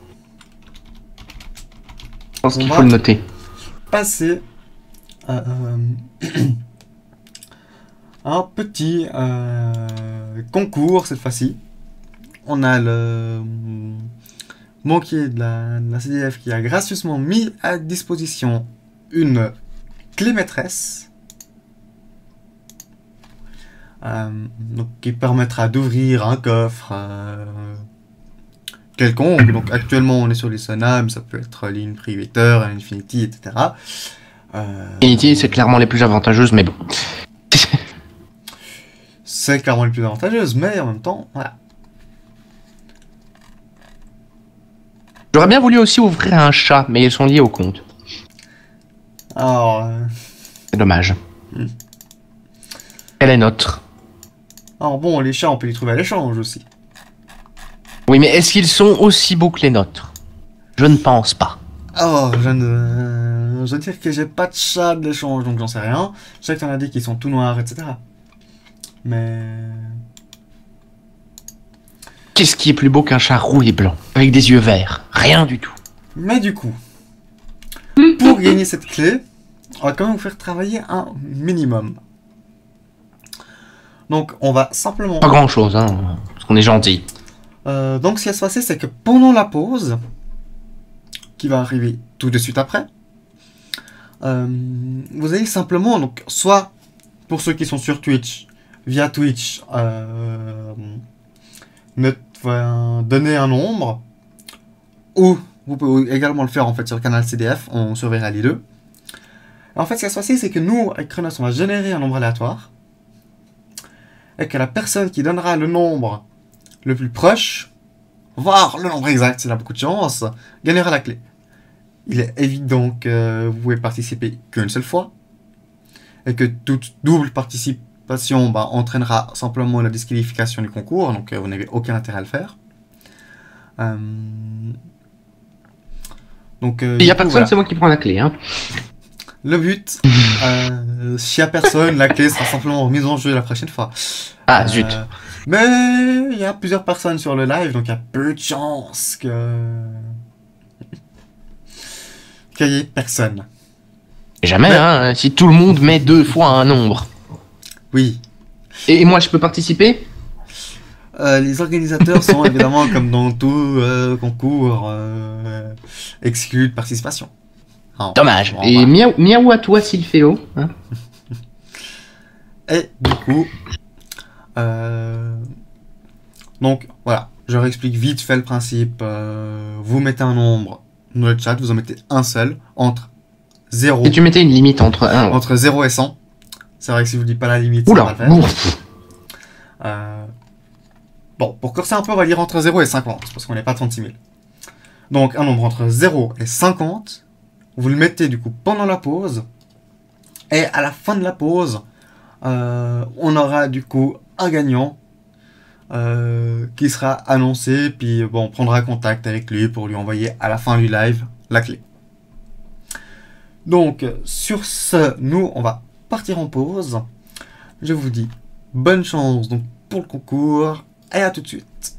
Je pense On qu'il va- faut le noter. passer à euh, un petit euh, concours cette fois-ci on a le banquier de la, de la C D F qui a gracieusement mis à disposition une clé maîtresse euh, donc, qui permettra d'ouvrir un coffre euh, quelconque. Donc actuellement on est sur les Sonam, ça peut être l'Inprivator, l'Infinity, et cetera. Euh, Infinity, c'est clairement les plus avantageuses, mais bon. C'est clairement les plus avantageuses, mais en même temps, voilà. J'aurais bien voulu aussi ouvrir un chat, mais ils sont liés au compte. Alors, euh, C'est dommage. Hmm. Quelle est notre? alors bon, les chats, on peut les trouver à l'échange aussi. Oui, mais est-ce qu'ils sont aussi beaux que les nôtres? Je ne pense pas. Oh, je ne... euh, je veux dire que j'ai pas de chat de l'échange, donc j'en sais rien. Je sais que t'en as dit qu'ils sont tout noirs, et cetera. Mais... Qu'est-ce qui est plus beau qu'un chat roux et blanc, avec des yeux verts? Rien du tout. Mais du coup, pour gagner cette clé, on va quand même vous faire travailler un minimum. Donc, on va simplement... Pas grand-chose, hein, parce qu'on est gentil. Euh, donc, ce qui va se passer, c'est que pendant la pause, qui va arriver tout de suite après, euh, vous allez simplement, donc, soit pour ceux qui sont sur Twitch, via Twitch, euh, mettre, euh, donner un nombre, ou vous pouvez également le faire en fait sur le canal C D F, on surveillera les deux. En fait, ce qui va se passer, c'est que nous, avec Chronos, on va générer un nombre aléatoire, et que la personne qui donnera le nombre le plus proche, voire le nombre exact, s'il a beaucoup de chance, gagnera la clé. Il est évident que vous pouvez participer qu'une seule fois, et que toute double participation bah, entraînera simplement la disqualification du concours, donc euh, vous n'avez aucun intérêt à le faire. Euh... Donc, euh, Il n'y a du coup, personne, voilà. c'est moi qui prends la clé, hein. Le but, euh, s'il n'y a personne, la clé sera simplement remise en jeu la prochaine fois. Ah, Euh, zut. Mais il y a plusieurs personnes sur le live, donc il y a peu de chances que... qu'il y ait personne. Jamais, mais- hein, si tout le monde met deux fois un nombre. Oui. Et, et moi, je peux participer? Euh, les organisateurs sont évidemment, comme dans tout euh, concours, euh, exclus de participation. Alors, Dommage. bon, Et voilà. miaou, miaou à toi, Sylphéo. Hein. Et du coup, euh, donc voilà, je réexplique vite fait le principe. Euh, vous mettez un nombre dans le chat, vous en mettez un seul entre zéro, Et tu mettais une limite entre un. entre zéro et cent. C'est vrai que si je vous dis pas la limite, ça va Oula, le faire. ouf. Euh, bon, pour corser un peu, on va dire entre zéro et cinquante, parce qu'on n'est pas à trente-six mille. Donc un nombre entre zéro et cinquante, vous le mettez du coup pendant la pause, et à la fin de la pause, euh, on aura du coup un gagnant euh, qui sera annoncé, puis bon, on prendra contact avec lui pour lui envoyer à la fin du live la clé. Donc sur ce, nous on va partir en pause. Je vous dis bonne chance donc pour le concours et à tout de suite.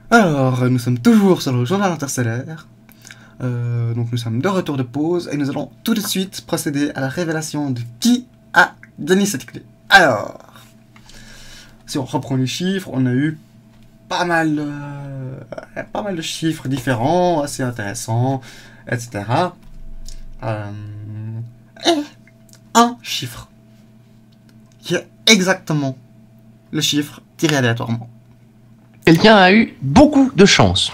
Alors, nous sommes toujours sur le journal interstellaire. Euh, donc nous sommes de retour de pause et nous allons tout de suite procéder à la révélation de qui a gagné cette clé. Alors, si on reprend les chiffres, on a eu pas mal, euh, pas mal de chiffres différents, assez intéressants, et cetera. Euh, et un chiffre qui est exactement le chiffre tiré aléatoirement. Quelqu'un a eu beaucoup de chance.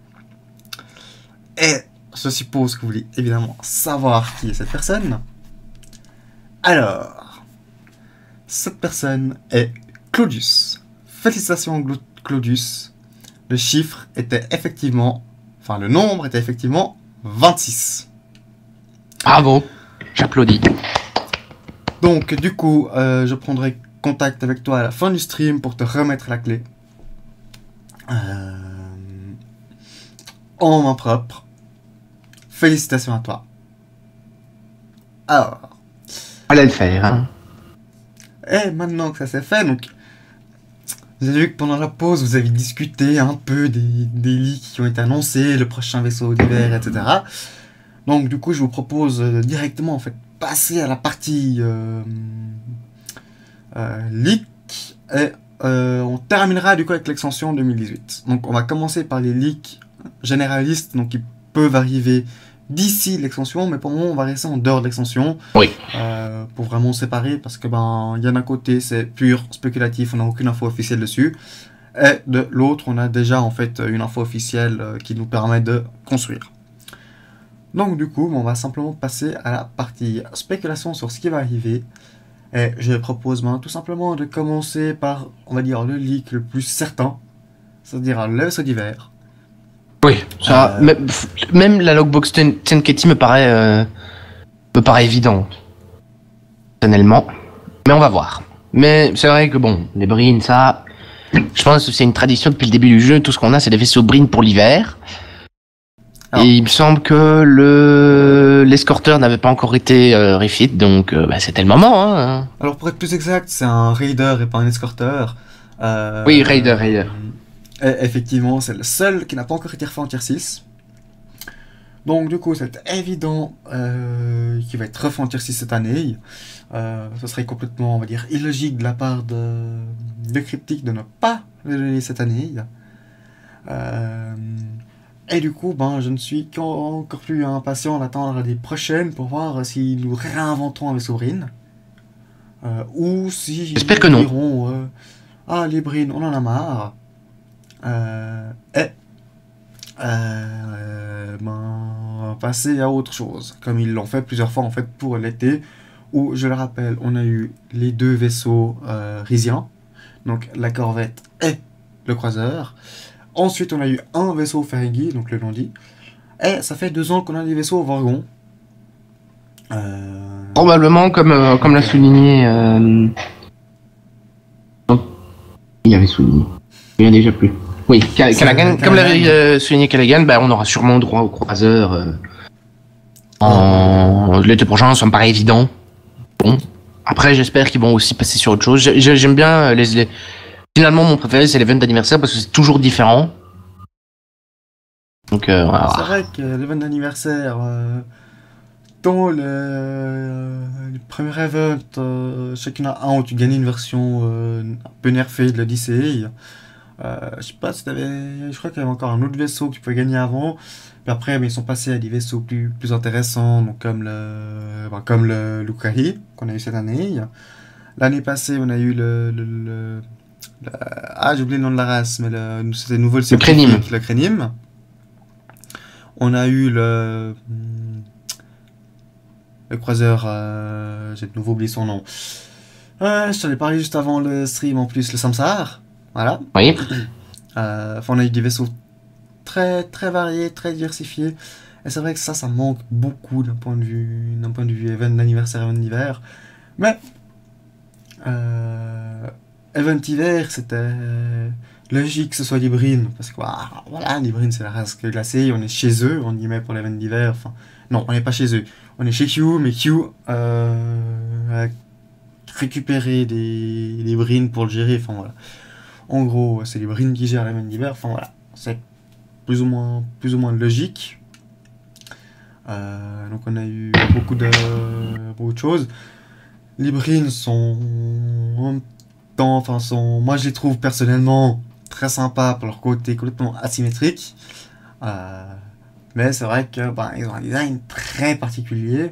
Et je suppose que vous voulez évidemment savoir qui est cette personne. Alors, cette personne est Claudius. Félicitations Glo- Claudius. Le chiffre était effectivement, enfin le nombre était effectivement vingt-six. Bravo, j'applaudis. Donc du coup, euh, je prendrai contact avec toi à la fin du stream pour te remettre la clé. Euh, en main propre. Félicitations à toi. Alors, Allez le faire. Hein. et maintenant que ça s'est fait, donc vous avez vu que pendant la pause, vous avez discuté un peu des, des leaks qui ont été annoncés, le prochain vaisseau d'hiver, et cetera. Donc du coup, je vous propose euh, directement en fait passer à la partie euh, euh, leak et euh, on terminera du coup avec l'extension deux mille dix-huit. Donc on va commencer par les leaks généralistes, donc qui peuvent arriver d'ici l'extension, mais pour le moment on va rester en dehors de l'extension. Oui. Euh, pour vraiment séparer, parce que ben il y en a un côté c'est pur spéculatif, on n'a aucune info officielle dessus, et de l'autre on a déjà en fait une info officielle euh, qui nous permet de construire. Donc du coup on va simplement passer à la partie spéculation sur ce qui va arriver, et je propose ben, tout simplement de commencer par, on va dire, le leak le plus certain, c'est-à-dire le vaisseau d'hiver. Oui, ça, Euh, même, même la logbox Tenketi me paraît, euh, me paraît évidente, personnellement. Mais on va voir. Mais c'est vrai que bon, les brines, ça, je pense que c'est une tradition depuis le début du jeu. Tout ce qu'on a, c'est des vaisseaux brines pour l'hiver. Alors. Et il me semble que le l'escorteur n'avait pas encore été euh, refit, donc euh, bah, c'était le moment. Hein. Alors pour être plus exact, c'est un raider et pas un escorteur. Euh, Oui, Raider, Raider. Et effectivement, c'est le seul qui n'a pas encore été refait en tier six. Donc du coup, c'est évident euh, qu'il va être refait en tier six cette année. Euh, ce serait complètement, on va dire, illogique de la part de, de Cryptic de ne pas le donner cette année. Euh, et du coup, ben, je ne suis qu'encore plus impatient d'attendre l'année prochaine pour voir si nous réinventerons un vaisseau Brine. Euh, ou si J'espère ils que non. diront euh, ah, les Brines, on en a marre. Euh, et euh, ben, passer à autre chose, comme ils l'ont fait plusieurs fois en fait pour l'été, où je le rappelle, on a eu les deux vaisseaux euh, Risiens, donc la corvette et le croiseur. Ensuite, on a eu un vaisseau Ferengi, donc le Londi, et ça fait deux ans qu'on a des vaisseaux Vorgon. Euh... Probablement, comme euh, comme l'a souligné. Euh... Il avait souligné. Il y a déjà plus. Oui, Callaghan, Callaghan. comme l'avait euh, souligné Callaghan, bah, on aura sûrement droit au croiseur euh, en l'été prochain, ça me paraît évident. Bon, après j'espère qu'ils vont aussi passer sur autre chose. J'ai- J'aime bien les, les- Finalement, mon préféré c'est l'event d'anniversaire parce que c'est toujours différent. Donc euh, voilà. C'est vrai que l'event d'anniversaire, euh, dans le, le premier event, euh, chacun a un où tu gagnais une version euh, un peu nerfée de l'Odyssée. Euh, je sais pas si t'avais. Je crois qu'il y avait encore un autre vaisseau que tu pouvais gagner avant. Puis après, ben, ils sont passés à des vaisseaux plus, plus intéressants, donc comme le, ben, comme le Lucari qu'on a eu cette année. L'année passée, on a eu le. le, le- le- ah, j'ai oublié le nom de la race, mais le, c'était nouveau le Crénim. scientifique, le Crénim. On a eu le. hmm, Le croiseur. euh, j'ai de nouveau oublié son nom. Euh, je t'en ai parlé juste avant le stream en plus, le Samsar. Voilà. Oui. Euh, enfin, on a eu des vaisseaux très très variés, très diversifiés. Et c'est vrai que ça, ça manque beaucoup d'un point de vue, d'un point de vue event d'anniversaire, event d'hiver. Mais euh, event d'hiver, c'était logique que ce soit des Brines, parce que ah, voilà, les Brines c'est la race glacée, on est chez eux, on y met pour l'event d'hiver. Enfin, non, on n'est pas chez eux, on est chez Q, mais Q euh, a récupéré des, des Brines pour le gérer. Enfin voilà. En gros, c'est les Brines qui gèrent l'event d'hiver. Enfin voilà. c'est plus ou moins, plus ou moins logique. Euh, donc on a eu beaucoup de, beaucoup de choses. Les brines sont en même temps, enfin sont, moi je les trouve personnellement très sympas pour leur côté complètement asymétrique. Euh, mais c'est vrai que ben, ils ont un design très particulier.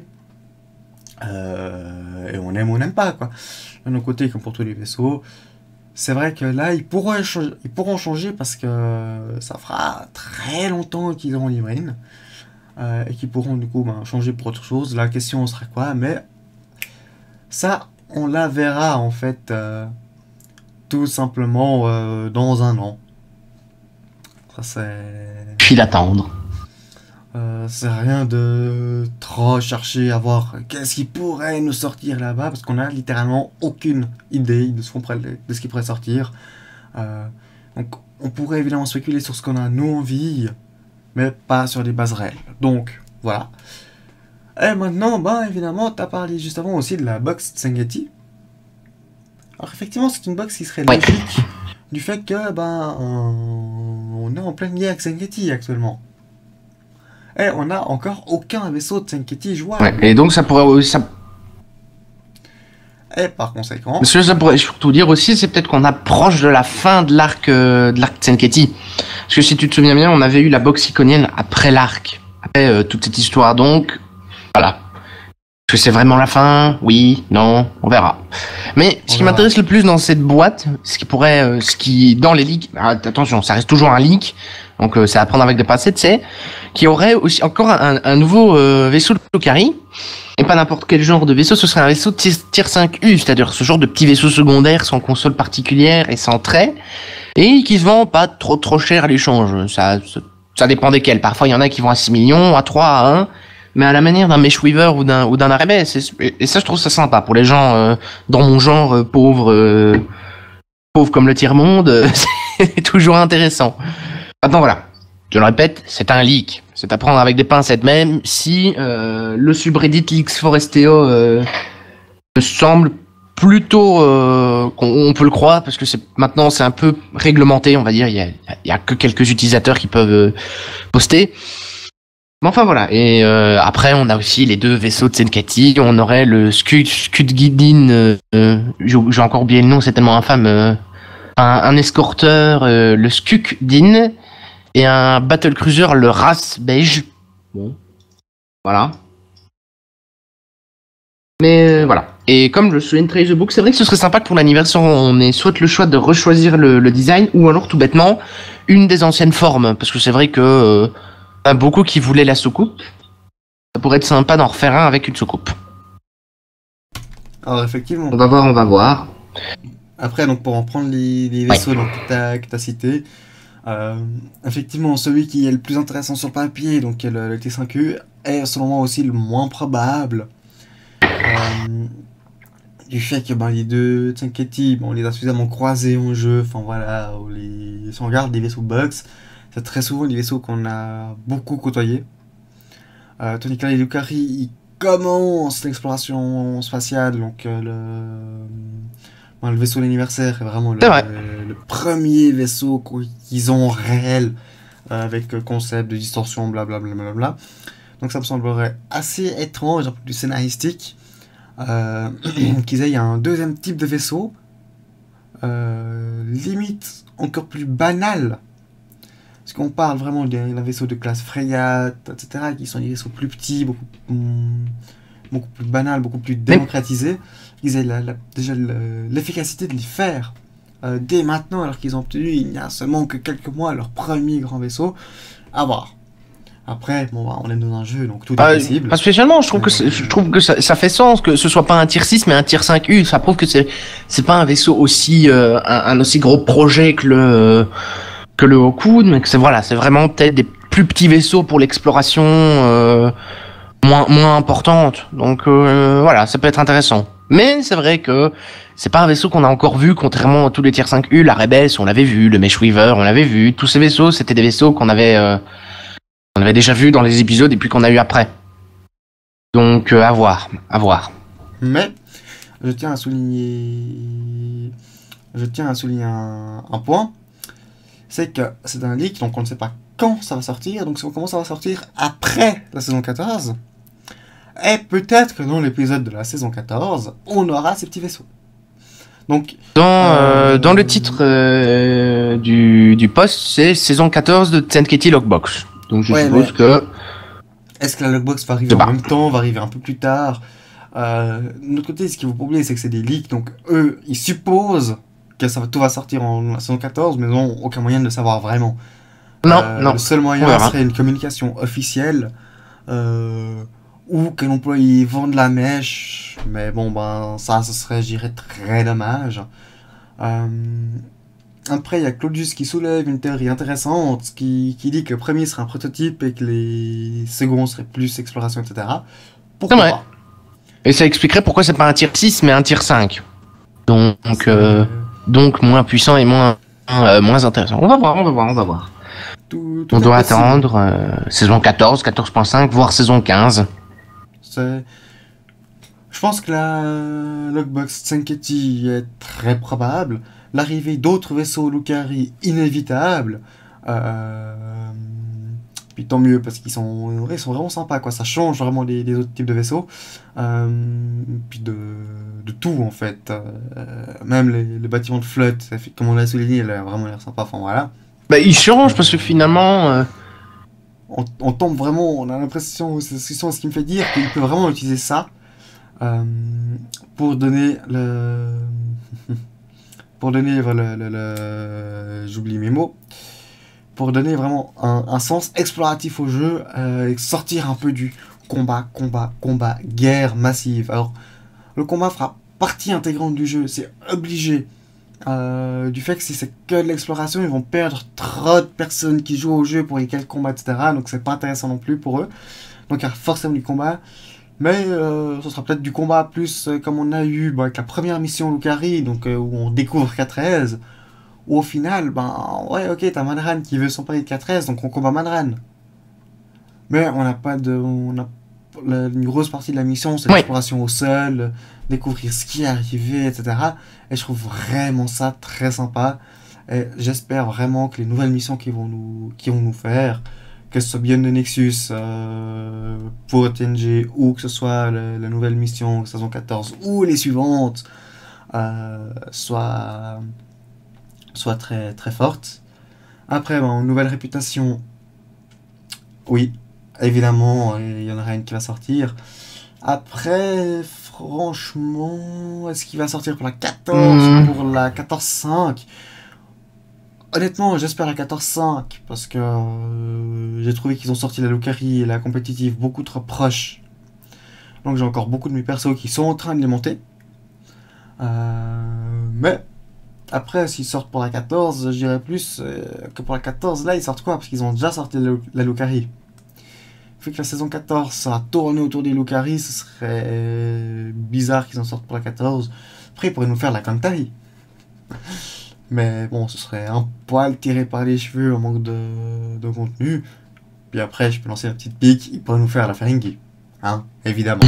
Euh, et on aime ou on n'aime pas quoi. De nos côtés, comme pour tous les vaisseaux, c'est vrai que là ils pourront changer, ils pourront changer parce que ça fera très longtemps qu'ils auront les brines. Euh, et qui pourront du coup ben, changer pour autre chose. La question sera quoi, mais ça on la verra en fait euh, tout simplement euh, dans un an. Ça c'est... Puis d'attendre. Euh, c'est rien de trop chercher à voir qu'est-ce qui pourrait nous sortir là-bas parce qu'on a littéralement aucune idée de ce, qu'on pourrait, de ce qui pourrait sortir. Euh, donc on pourrait évidemment spéculer sur ce qu'on a nous envie, mais pas sur des bases réelles. Donc, voilà. Et maintenant, ben évidemment, tu as parlé juste avant aussi de la box Tsengeti. Alors effectivement, c'est une box qui serait Ouais. logique du fait que, ben, on, on est en pleine guerre avec Tsengeti actuellement. Et on n'a encore aucun vaisseau de Tsengeti jouable. Ouais, et donc ça pourrait... Ça... Et par conséquent... Ce que ça pourrait surtout dire aussi, c'est peut-être qu'on approche de la fin de l'arc euh, de l'arc Tsenketi. Parce que si tu te souviens bien, on avait eu la box iconienne après l'arc. Après euh, toute cette histoire, donc... Voilà. Est-ce que c'est vraiment la fin? Oui, non, on verra. Mais ce On qui verra. m'intéresse le plus dans cette boîte, ce qui pourrait... euh, ce qui... Dans les leaks... ah, attention, ça reste toujours un leak, donc euh, c'est à prendre avec des pincettes, c'est... qu'il y aurait aussi encore un, un nouveau euh, vaisseau de Lokari. Et pas n'importe quel genre de vaisseau, ce serait un vaisseau de tier cinq U, c'est-à-dire ce genre de petit vaisseau secondaire sans console particulière et sans trait, et qui se vend pas trop trop cher à l'échange. Ça, ça, ça dépend desquels. Parfois il y en a qui vont à six millions, à trois, à un, mais à la manière d'un Meshweaver ou d'un ou d'un Arebes. Et, et ça je trouve ça sympa pour les gens euh, dans mon genre euh, pauvre, euh, pauvre comme le tiers-monde, c'est toujours intéressant. Maintenant voilà. Je le répète, c'est un leak. C'est à prendre avec des pincettes, même si euh, le subreddit Leaks Foresteo euh, me semble plutôt euh, qu'on on peut le croire, parce que c'est maintenant c'est un peu réglementé, on va dire. Il y a, il y a que quelques utilisateurs qui peuvent euh, poster. Mais enfin voilà. Et euh, après, on a aussi les deux vaisseaux de Tsenketi. On aurait le Scud Scudgidin. Euh, euh, j'ai j'ai encore oublié le nom, c'est tellement infâme. Euh, un, un escorteur, euh, le Skukdin. Et un battle cruiser, le Race Beige. Bon. Voilà. Mais euh, voilà. Et comme je suis Trace the Book, c'est vrai que ce serait sympa que pour l'anniversaire, on ait soit le choix de rechoisir le, le design, ou alors tout bêtement, une des anciennes formes. Parce que c'est vrai que euh, y a beaucoup qui voulaient la soucoupe. Ça pourrait être sympa d'en refaire un avec une soucoupe. Alors effectivement. On va voir, on va voir. Après, donc pour en prendre les, les vaisseaux donc, que tu as cités, euh, effectivement, celui qui est le plus intéressant sur le papier, donc le, le T cinq U, est selon moi aussi le moins probable. Euh, du fait que ben, les deux Tsenketi, bon, on les a suffisamment croisés en jeu, enfin voilà, on les, si on regarde les vaisseaux Bugs, c'est très souvent des vaisseaux qu'on a beaucoup côtoyés. Euh, Tony Kala et Yukari, ils commencent l'exploration spatiale, donc euh, le... Bon, le vaisseau d'anniversaire est vraiment le, le, le premier vaisseau qu'ils ont réel, euh, avec le concept de distorsion, blablabla. Bla, bla, bla. Donc ça me semblerait assez étrange, un peu plus scénaristique, euh, qu'ils aient un deuxième type de vaisseau, euh, limite encore plus banal. Parce qu'on parle vraiment d'un vaisseau de classe Freya, et cetera, qui sont des vaisseaux plus petits, beaucoup, hum, beaucoup plus banals, beaucoup plus démocratisés. Ils aient la, la, déjà l'efficacité de les faire euh, dès maintenant, alors qu'ils ont obtenu il n'y a seulement que quelques mois leur premier grand vaisseau. À voir. Après, bon, bah, on est dans un jeu, donc tout est euh, possible. Pas spécialement, je trouve que, je trouve que ça, ça fait sens que ce soit pas un tier six mais un tier cinq U. Ça prouve que c'est c'est pas un vaisseau aussi euh, un, un aussi gros projet que le que le Hawkwood, mais que c'est voilà, c'est vraiment peut-être des plus petits vaisseaux pour l'exploration euh, moins moins importante. Donc euh, voilà, ça peut être intéressant. Mais c'est vrai que c'est pas un vaisseau qu'on a encore vu, contrairement à tous les tier cinq U. La Rebels, on l'avait vu, le Meshweaver, on l'avait vu. Tous ces vaisseaux, c'était des vaisseaux qu'on avait, euh, qu'on avait déjà vu dans les épisodes et puis qu'on a eu après. Donc euh, à voir, à voir. Mais je tiens à souligner, je tiens à souligner un, un point. c'est que c'est un leak, donc on ne sait pas quand ça va sortir, donc comment ça va sortir après la saison quatorze. Et peut-être que dans l'épisode de la saison quatorze, on aura ces petits vaisseaux. Donc, dans, euh, euh, dans le titre euh, du, du post, c'est saison quatorze de Tenkaichi Lockbox. Donc je ouais, suppose que... Est-ce que la Lockbox va arriver en même temps, va arriver un peu plus tard? euh, De notre côté, ce qu'il faut pas oublier, c'est que c'est des leaks, donc eux, ils supposent que ça va, tout va sortir en saison quatorze, mais ils n'ont aucun moyen de le savoir vraiment. Non, euh, non. Le seul moyen serait une communication officielle, euh, ou que l'employé vende la mèche, mais bon, ben, ça, ce serait, je dirais, très dommage. Euh, après, il y a Claudius qui soulève une théorie intéressante, qui, qui dit que le premier serait un prototype et que les seconds seraient plus exploration, et cetera. Pourquoi pas? Et ça expliquerait pourquoi c'est pas un tier six, mais un tier cinq. Donc, euh, donc moins puissant et moins, euh, moins intéressant. On va voir, on va voir, on va voir. Tout, tout on doit possible. attendre euh, saison quatorze, quatorze point cinq, voire saison quinze. C'est... Je pense que la Lockbox Tenkaichi est très probable. L'arrivée d'autres vaisseaux Lucari inévitable. Euh... Puis tant mieux, parce qu'ils sont, ils sont vraiment sympas, quoi. Ça change vraiment des, des autres types de vaisseaux. Euh... Puis de, de tout, en fait. Euh... Même les, les bâtiments de flotte, comme on l'a souligné, il a vraiment l'air sympa. Enfin, voilà. Bah, ils changent, parce que finalement... Euh... On, on tombe vraiment, on a l'impression, c'est ce qui me fait dire qu'il peut vraiment utiliser ça euh, pour donner le... pour donner le... le, le j'oublie mes mots. Pour donner vraiment un, un sens exploratif au jeu, euh, et sortir un peu du combat, combat, combat, guerre massive. Alors, le combat fera partie intégrante du jeu, c'est obligé. Euh, du fait que si c'est que de l'exploration, ils vont perdre trop de personnes qui jouent au jeu pour lesquels combat, et cetera. Donc c'est pas intéressant non plus pour eux. Donc il y a forcément du combat. Mais euh, ce sera peut-être du combat plus euh, comme on a eu bah, avec la première mission Lucari, donc euh, où on découvre K treize. Où au final, ben ouais, ok, t'as Manran qui veut s'emparer de K treize, donc on combat Manran. Mais on n'a pas de. On a, la, une grosse partie de la mission, c'est l'exploration au sol, découvrir ce qui est arrivé, et cetera. Et je trouve vraiment ça très sympa. Et j'espère vraiment que les nouvelles missions qu'ils vont nous, qu'ils vont nous faire, que ce soit Beyond the Nexus euh, pour T N G, ou que ce soit le, la nouvelle mission saison quatorze, ou les suivantes, euh, soient, soient très, très fortes. Après, bon, nouvelle réputation, oui, évidemment, il y en aura une qui va sortir. Après, franchement, est-ce qu'il va sortir pour la quatorze, mmh. pour la quatorze cinq? Honnêtement, j'espère la quatorze cinq, parce que euh, j'ai trouvé qu'ils ont sorti la Lucari et la compétitive beaucoup trop proches. Donc j'ai encore beaucoup de mes persos qui sont en train de les monter. Euh, mais, après, s'ils sortent pour la quatorze, je dirais plus euh, que pour la quatorze, là, ils sortent quoi? Parce qu'ils ont déjà sorti la, la Lucari. Vu que la saison quatorze sera tournée autour des Lucari, ce serait bizarre qu'ils en sortent pour la quatorze. Après, ils pourraient nous faire la Kantari. Mais bon, ce serait un poil tiré par les cheveux en manque de, de contenu. Puis après, je peux lancer la petite pique, ils pourraient nous faire la Ferengi. Hein, évidemment.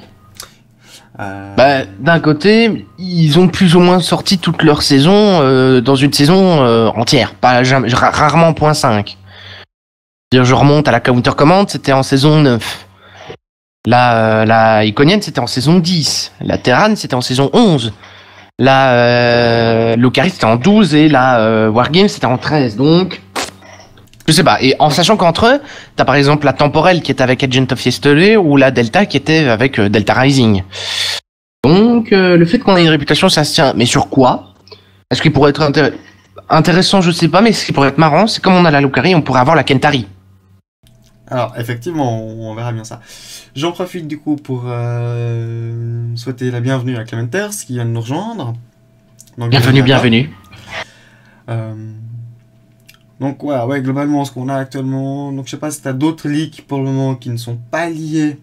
euh... Bah, d'un côté, ils ont plus ou moins sorti toute leur saison euh, dans une saison euh, entière. Pas jamais, rarement point cinq. Je remonte à la Counter Command, c'était en saison neuf. La, euh, la Iconienne, c'était en saison dix. La Terran, c'était en saison onze. La euh, Lucari, c'était en douze. Et la euh, Wargame, c'était en treize. Donc, je sais pas. Et en sachant qu'entre eux, t'as par exemple la Temporelle qui était avec Agent of Yesterday ou la Delta qui était avec euh, Delta Rising. Donc, euh, le fait qu'on ait une réputation, ça se tient. Mais sur quoi? Est-ce qu'il pourrait être intér- intéressant? Je sais pas. Mais ce qui pourrait être marrant, c'est comme on a la Lucari, on pourrait avoir la Kentari. Alors, effectivement, on verra bien ça. J'en profite du coup pour euh, souhaiter la bienvenue à Clementers qui vient de nous rejoindre. Donc, bienvenue, bienvenue. Euh, donc, ouais, ouais, globalement, ce qu'on a actuellement. Donc, je sais pas si tu as d'autres leaks pour le moment qui ne sont pas liés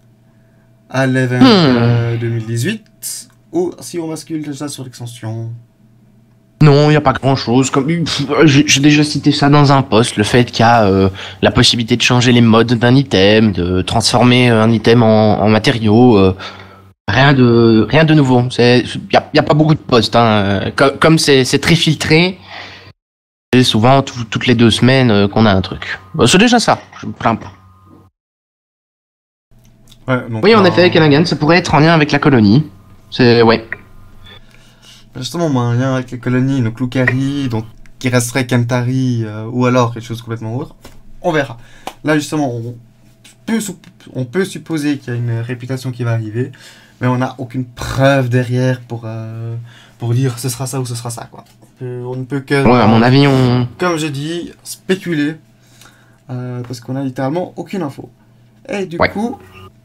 à l'event hmm. euh, deux mille dix-huit, ou si on bascule déjà sur l'extension. Non, il n'y a pas grand-chose. Comme j'ai déjà cité ça dans un post, le fait qu'il y a euh, la possibilité de changer les modes d'un item, de transformer un item en, en matériaux. Euh, rien de rien de nouveau. Il n'y a, y a pas beaucoup de posts. Hein. Comme c'est très filtré, c'est souvent tout- toutes les deux semaines euh, qu'on a un truc. Bah, c'est déjà ça, je me plains pas. Ouais, donc, Oui, en bah, effet, Callaghan, ça pourrait être en lien avec la colonie. C'est, ouais. Justement, bah, un lien avec les colonies, donc Lucari, donc qui resterait Kantari, euh, ou alors quelque chose de complètement autre. On verra. Là, justement, on peut, sou- on peut supposer qu'il y a une réputation qui va arriver, mais on n'a aucune preuve derrière pour, euh, pour dire ce sera ça ou ce sera ça, quoi. On, peut- on ne peut que, Ouais, à mon avis, on... comme je dis, spéculer, euh, parce qu'on a littéralement aucune info. Et du Ouais. coup,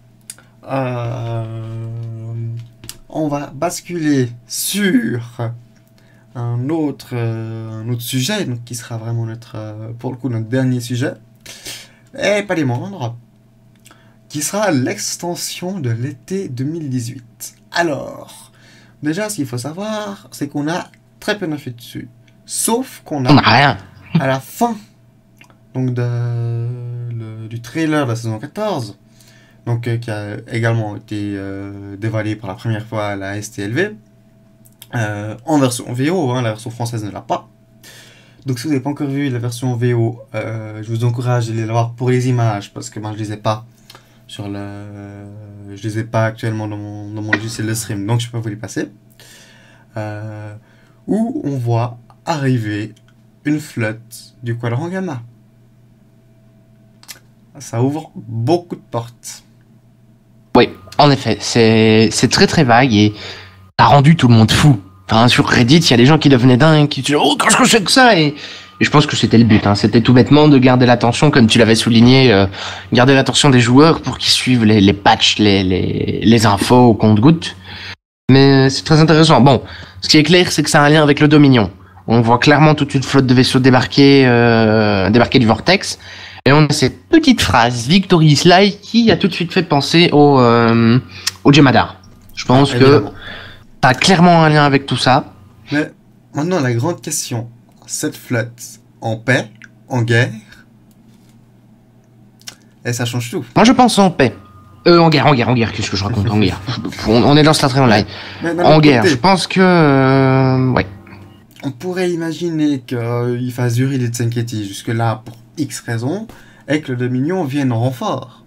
euh, on va basculer sur un autre, euh, un autre sujet, donc qui sera vraiment notre, euh, pour le coup, notre dernier sujet, et pas les moindres, qui sera l'extension de l'été deux mille dix-huit. Alors, déjà, ce qu'il faut savoir, c'est qu'on a très peu d'infos dessus. Sauf qu'on on a, a rien. à la fin donc de, le- du trailer de la saison quatorze, donc, euh, qui a également été euh, dévoilé pour la première fois à la S T L V, euh, en version V O, hein, la version française ne l'a pas. Donc si vous n'avez pas encore vu la version V O, euh, je vous encourage à aller la voir pour les images, parce que ben, je les ai pas sur le... Je les ai pas actuellement dans mon, dans mon logiciel de stream, donc je peux pas vous les passer. Euh, où on voit arriver une flotte du Quadrant Gamma. Ça ouvre beaucoup de portes. Oui, en effet, c'est c'est très très vague et ça a rendu tout le monde fou. Enfin, sur Reddit, il y a des gens qui devenaient dingues, qui disaient oh qu'est-ce que c'est que ça, et, et je pense que c'était le but. Hein. C'était tout bêtement de garder l'attention, comme tu l'avais souligné, euh, garder l'attention des joueurs pour qu'ils suivent les, les patchs, les, les, les infos au compte-gouttes. Mais c'est très intéressant. Bon, ce qui est clair, c'est que ça a un lien avec le Dominion. On voit clairement toute une flotte de vaisseaux débarquer, euh, débarquer du Vortex. Et on a cette petite phrase, Victory is Light, qui a tout de suite fait penser au, euh, au Jemadar. Je pense Ah, que évidemment. ça a clairement un lien avec tout ça. Mais maintenant, la grande question, cette flotte en paix, en guerre, et ça change tout. Moi, je pense en paix. Euh, en guerre, en guerre, en guerre, qu'est-ce que je raconte en guerre on, on est dans Star Trek Online. Mais d'un En autre guerre, côté, je pense que... euh, ouais. on pourrait imaginer qu'il fasse durer les Tsenketi jusque-là pour X raisons, et que le Dominion vienne en renfort.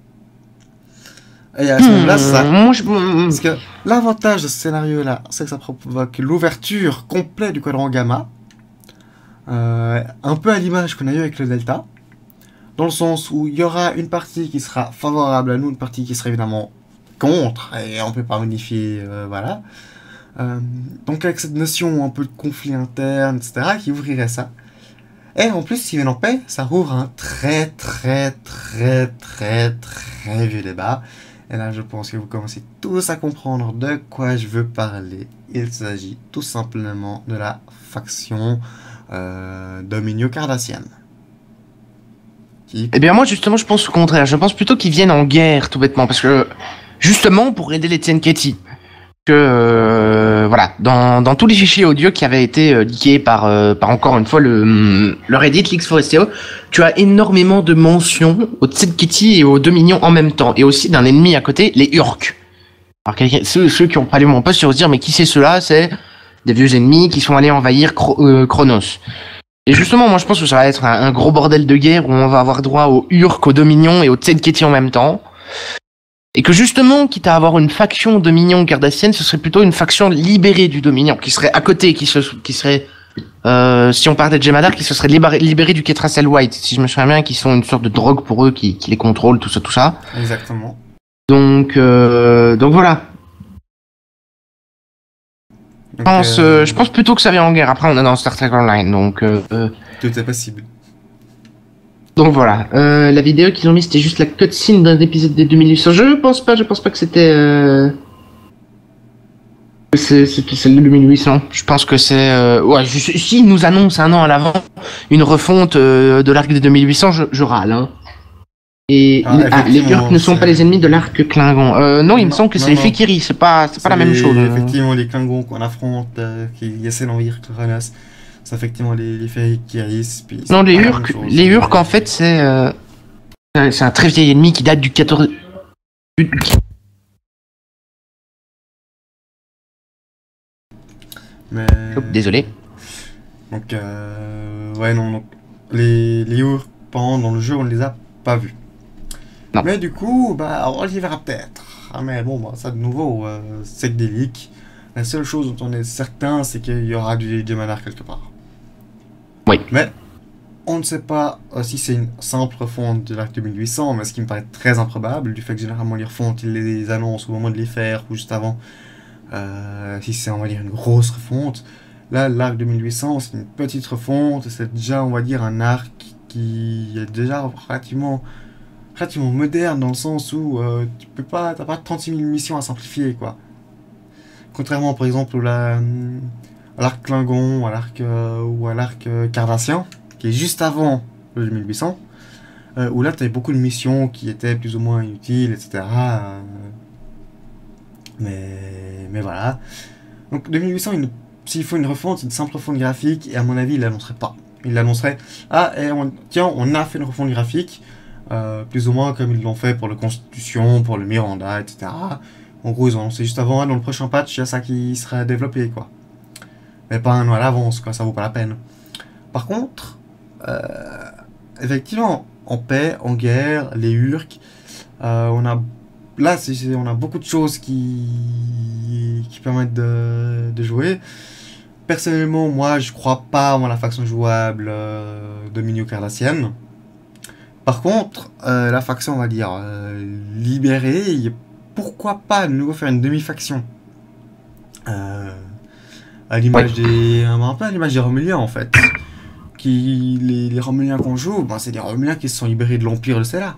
Et à ce moment-là, ça... Hmm, moi, je... hmm, Parce que l'avantage de ce scénario-là, c'est que ça provoque l'ouverture complète du Quadrant Gamma, euh, un peu à l'image qu'on a eu avec le Delta, dans le sens où il y aura une partie qui sera favorable à nous, une partie qui sera évidemment contre, et on peut pas modifier, euh, voilà. Euh, donc avec cette notion un peu de conflit interne, et cetera, qui ouvrirait ça. Et en plus, s'ils viennent en paix, ça rouvre un très très très très très vieux débat. Et là, je pense que vous commencez tous à comprendre de quoi je veux parler. Il s'agit tout simplement de la faction euh, Dominio Cardassienne. Qui... Eh bien, moi, justement, je pense au contraire. Je pense plutôt qu'ils viennent en guerre, tout bêtement, parce que, justement, pour aider les Tsenketi. Que, euh, voilà, dans, dans tous les fichiers audio qui avaient été euh, leakés par, euh, par, encore une fois, le, le Reddit, l'X Foresteo, tu as énormément de mentions aux Tsenketi et aux Dominions en même temps, et aussi d'un ennemi à côté, les Urk. Alors, quelqu'un- ceux, ceux qui ont pas lu mon post, ils vont se dire, mais qui c'est ceux-là? C'est des vieux ennemis qui sont allés envahir Chro- euh, Chronos. Et justement, moi je pense que ça va être un, un gros bordel de guerre où on va avoir droit aux Urk, aux Dominions et aux Tsenketi en même temps. Et que justement, quitte à avoir une faction Dominion cardassienne, ce serait plutôt une faction libérée du Dominion, qui serait à côté, qui, se, qui serait, euh, si on parlait de Jemadar, qui se serait libéré, libéré du Ketracel White, si je me souviens bien, qui sont une sorte de drogue pour eux, qui, qui les contrôle, tout ça, tout ça. Exactement. Donc, euh, donc voilà. Je Donc, pense, euh, euh, je pense plutôt que ça vient en guerre. Après, on est dans Star Trek Online, donc... Euh, euh, tout est possible. Donc voilà, euh, la vidéo qu'ils ont mis c'était juste la cutscene d'un épisode des deux mille huit cents. Je pense pas, je pense pas que c'était euh... c'est- c'était celle de deux mille huit cents. Je pense que c'est euh... ouais. Je, si ils nous annoncent un an à l'avant une refonte euh, de l'arc des deux mille huit cents, je, je râle. Hein. Et Ah, ah, les effectivement, Urk ne sont c'est- pas les ennemis de l'arc Klingon. Euh, non, il me Non, semble que c'est non, les non. Fekiri. C'est pas, c'est pas la même les- chose. hein. Effectivement, les Klingons qu'on affronte, euh, qui essaient d'envahir Kronos, c'est effectivement les, les Ferikiris. puis c'est Non, les pas la même Urk, chose. les Urk en fait c'est euh, c'est un très vieil ennemi qui date du quatorze. Mais... Désolé. Donc, euh, ouais, non, donc, les, les Urk, pendant le jeu, on ne les a pas vus. Non. Mais du coup, bah, on y verra peut-être. Ah, mais bon, bah, ça de nouveau, euh, c'est que des leaks. La seule chose dont on est certain, c'est qu'il y aura du Demanar quelque part. Oui. Mais on ne sait pas euh, si c'est une simple refonte de l'Arc deux mille huit cents, mais ce qui me paraît très improbable, du fait que généralement les refontes, ils les annoncent au moment de les faire ou juste avant. Euh, si c'est, on va dire, une grosse refonte. Là, l'arc deux mille huit cents, c'est une petite refonte, c'est déjà, on va dire, un arc qui est déjà relativement, relativement moderne dans le sens où euh, tu peux pas, t'as pas trente-six mille missions à simplifier, quoi. Contrairement, par exemple, à l'arc Klingon, à l'arc euh, ou à l'arc euh, Cardassien, qui est juste avant le deux mille huit cents, euh, où là, tu avais beaucoup de missions qui étaient plus ou moins inutiles, et cetera. Euh, mais, mais voilà. Donc deux mille huit cents, une, s'il faut une refonte, c'est une simple refonte graphique, et à mon avis, il l'annoncerait pas. Il l'annoncerait, ah, et on, tiens, on a fait une refonte graphique, euh, plus ou moins comme ils l'ont fait pour le Constitution, pour le Miranda, et cetera. En gros, ils ont annoncé juste avant, ah, dans le prochain patch, il y a ça qui sera développé, quoi. Mais pas un an à l'avance, quoi, ça vaut pas la peine. Par contre, euh, effectivement, en paix, en guerre, les Urk, euh, on a là, c'est, c'est- on a beaucoup de choses qui, qui permettent de, de jouer. Personnellement, moi, je crois pas en la faction jouable euh, Dominio-Cardassienne. Par contre, euh, la faction, on va dire, euh, libérée, y- pourquoi pas de nouveau faire une demi-faction euh, à l'image des, un peu à l'image des Romuliens, en fait. Qui, les, les Romuliens qu'on joue, ben, c'est des Romuliens qui se sont libérés de l'Empire de Sela.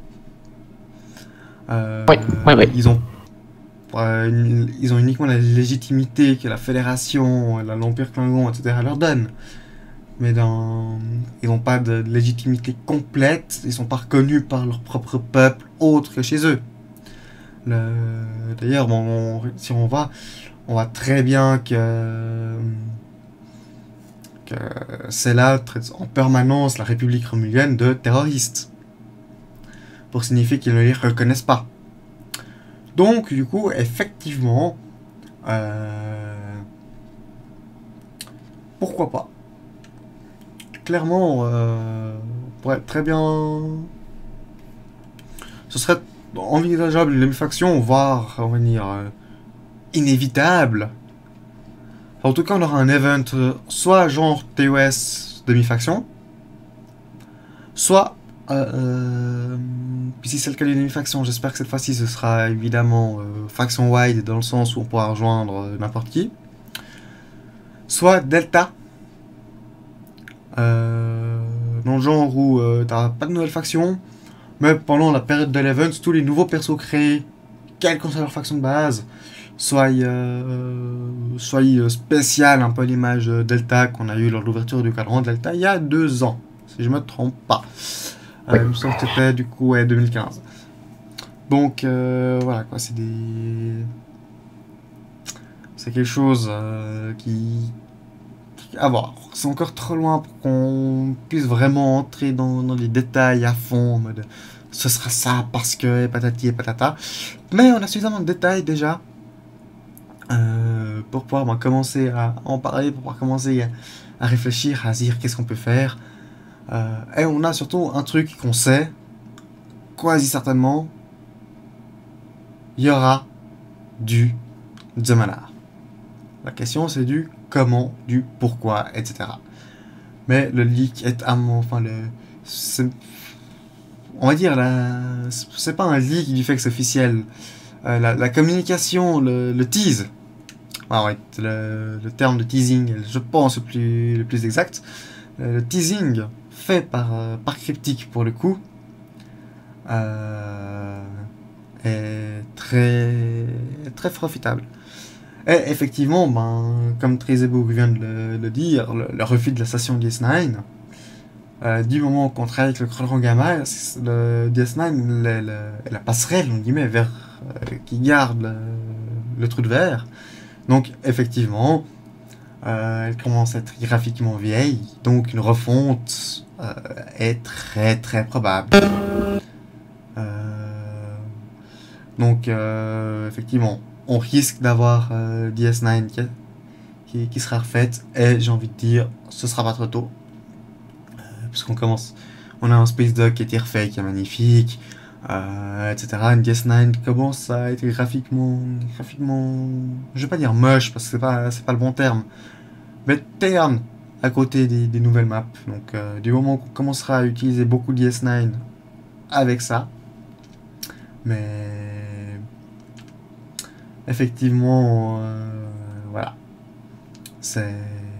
Euh, Oui, oui, oui. Ils ont, euh, une- ils ont uniquement la légitimité que la Fédération, la- l'Empire Klingon, et cetera leur donne. Mais dans, ils n'ont pas de légitimité complète, ils sont pas reconnus par leur propre peuple autre que chez eux. Le- D'ailleurs, bon, on- si on va, on voit très bien que, que Sela traite en permanence la République romulienne de terroristes, pour signifier qu'ils ne les reconnaissent pas. Donc, du coup, effectivement, euh, pourquoi pas. Clairement, euh, pourrait être très bien. Ce serait envisageable une demi-faction, voire, on va dire, euh, inévitable. Enfin, en tout cas, on aura un event, euh, soit genre T O S demi-faction, soit. Euh, euh, puis si c'est le cas d'une demi-faction, j'espère que cette fois-ci ce sera évidemment euh, faction wide dans le sens où on pourra rejoindre euh, n'importe qui. Soit Delta. Euh, dans le genre où euh, t'as pas de nouvelles factions, mais pendant la période de l'event, tous les nouveaux persos créés, quelle que soit leur faction de base, soit, euh, soit euh, spécial, un peu l'image de Delta qu'on a eu lors de l'ouverture du cadran de Delta il y a deux ans, si je me trompe pas. Euh, Oui. il me semble que c'était du coup ouais, deux mille quinze. Donc euh, voilà quoi, c'est des. C'est quelque chose euh, qui. À voir. C'est encore trop loin pour qu'on puisse vraiment entrer dans, dans les détails à fond, en mode ce sera ça parce que et patati et patata. Mais on a suffisamment de détails déjà euh, pour pouvoir ben, commencer à en parler, pour pouvoir commencer à, à réfléchir, à se dire qu'est-ce qu'on peut faire. Euh, et on a surtout un truc qu'on sait, quasi certainement, il y aura du Zemanar. La question c'est du comment, du pourquoi, et cetera. Mais le leak est à mon, enfin le, c'est- on va dire la, c'est pas un leak du fait que c'est officiel. Euh, la, la communication, le, le tease, ah ouais, le, le terme de teasing, je pense le plus, le plus exact. Euh, le teasing fait par euh, par Cryptic pour le coup euh, est très très profitable. Et effectivement, ben, comme Trezebourg vient de le, le dire, le, le refus de la station D S neuf, euh, du moment qu'on travaille avec le Crawler Gamma, c'est- le D S neuf est la, la passerelle, on guillemets, vers, euh, qui garde le, le trou de verre. Donc, effectivement, euh, elle commence à être graphiquement vieille, donc une refonte euh, est très très probable. Euh, donc, euh, effectivement, on risque d'avoir euh, D S neuf qui, qui, qui sera refaite, et j'ai envie de dire, ce sera pas trop tôt. puisqu'on commence, on a un Space Dock qui a été refait, qui est magnifique, euh, et cetera. Une D S neuf commence à être graphiquement, graphiquement, je vais pas dire moche, parce que c'est pas, c'est pas le bon terme, mais terne à côté des, des nouvelles maps. Donc euh, du moment qu'on commencera à utiliser beaucoup de D S neuf avec ça, mais effectivement, euh, voilà, c'est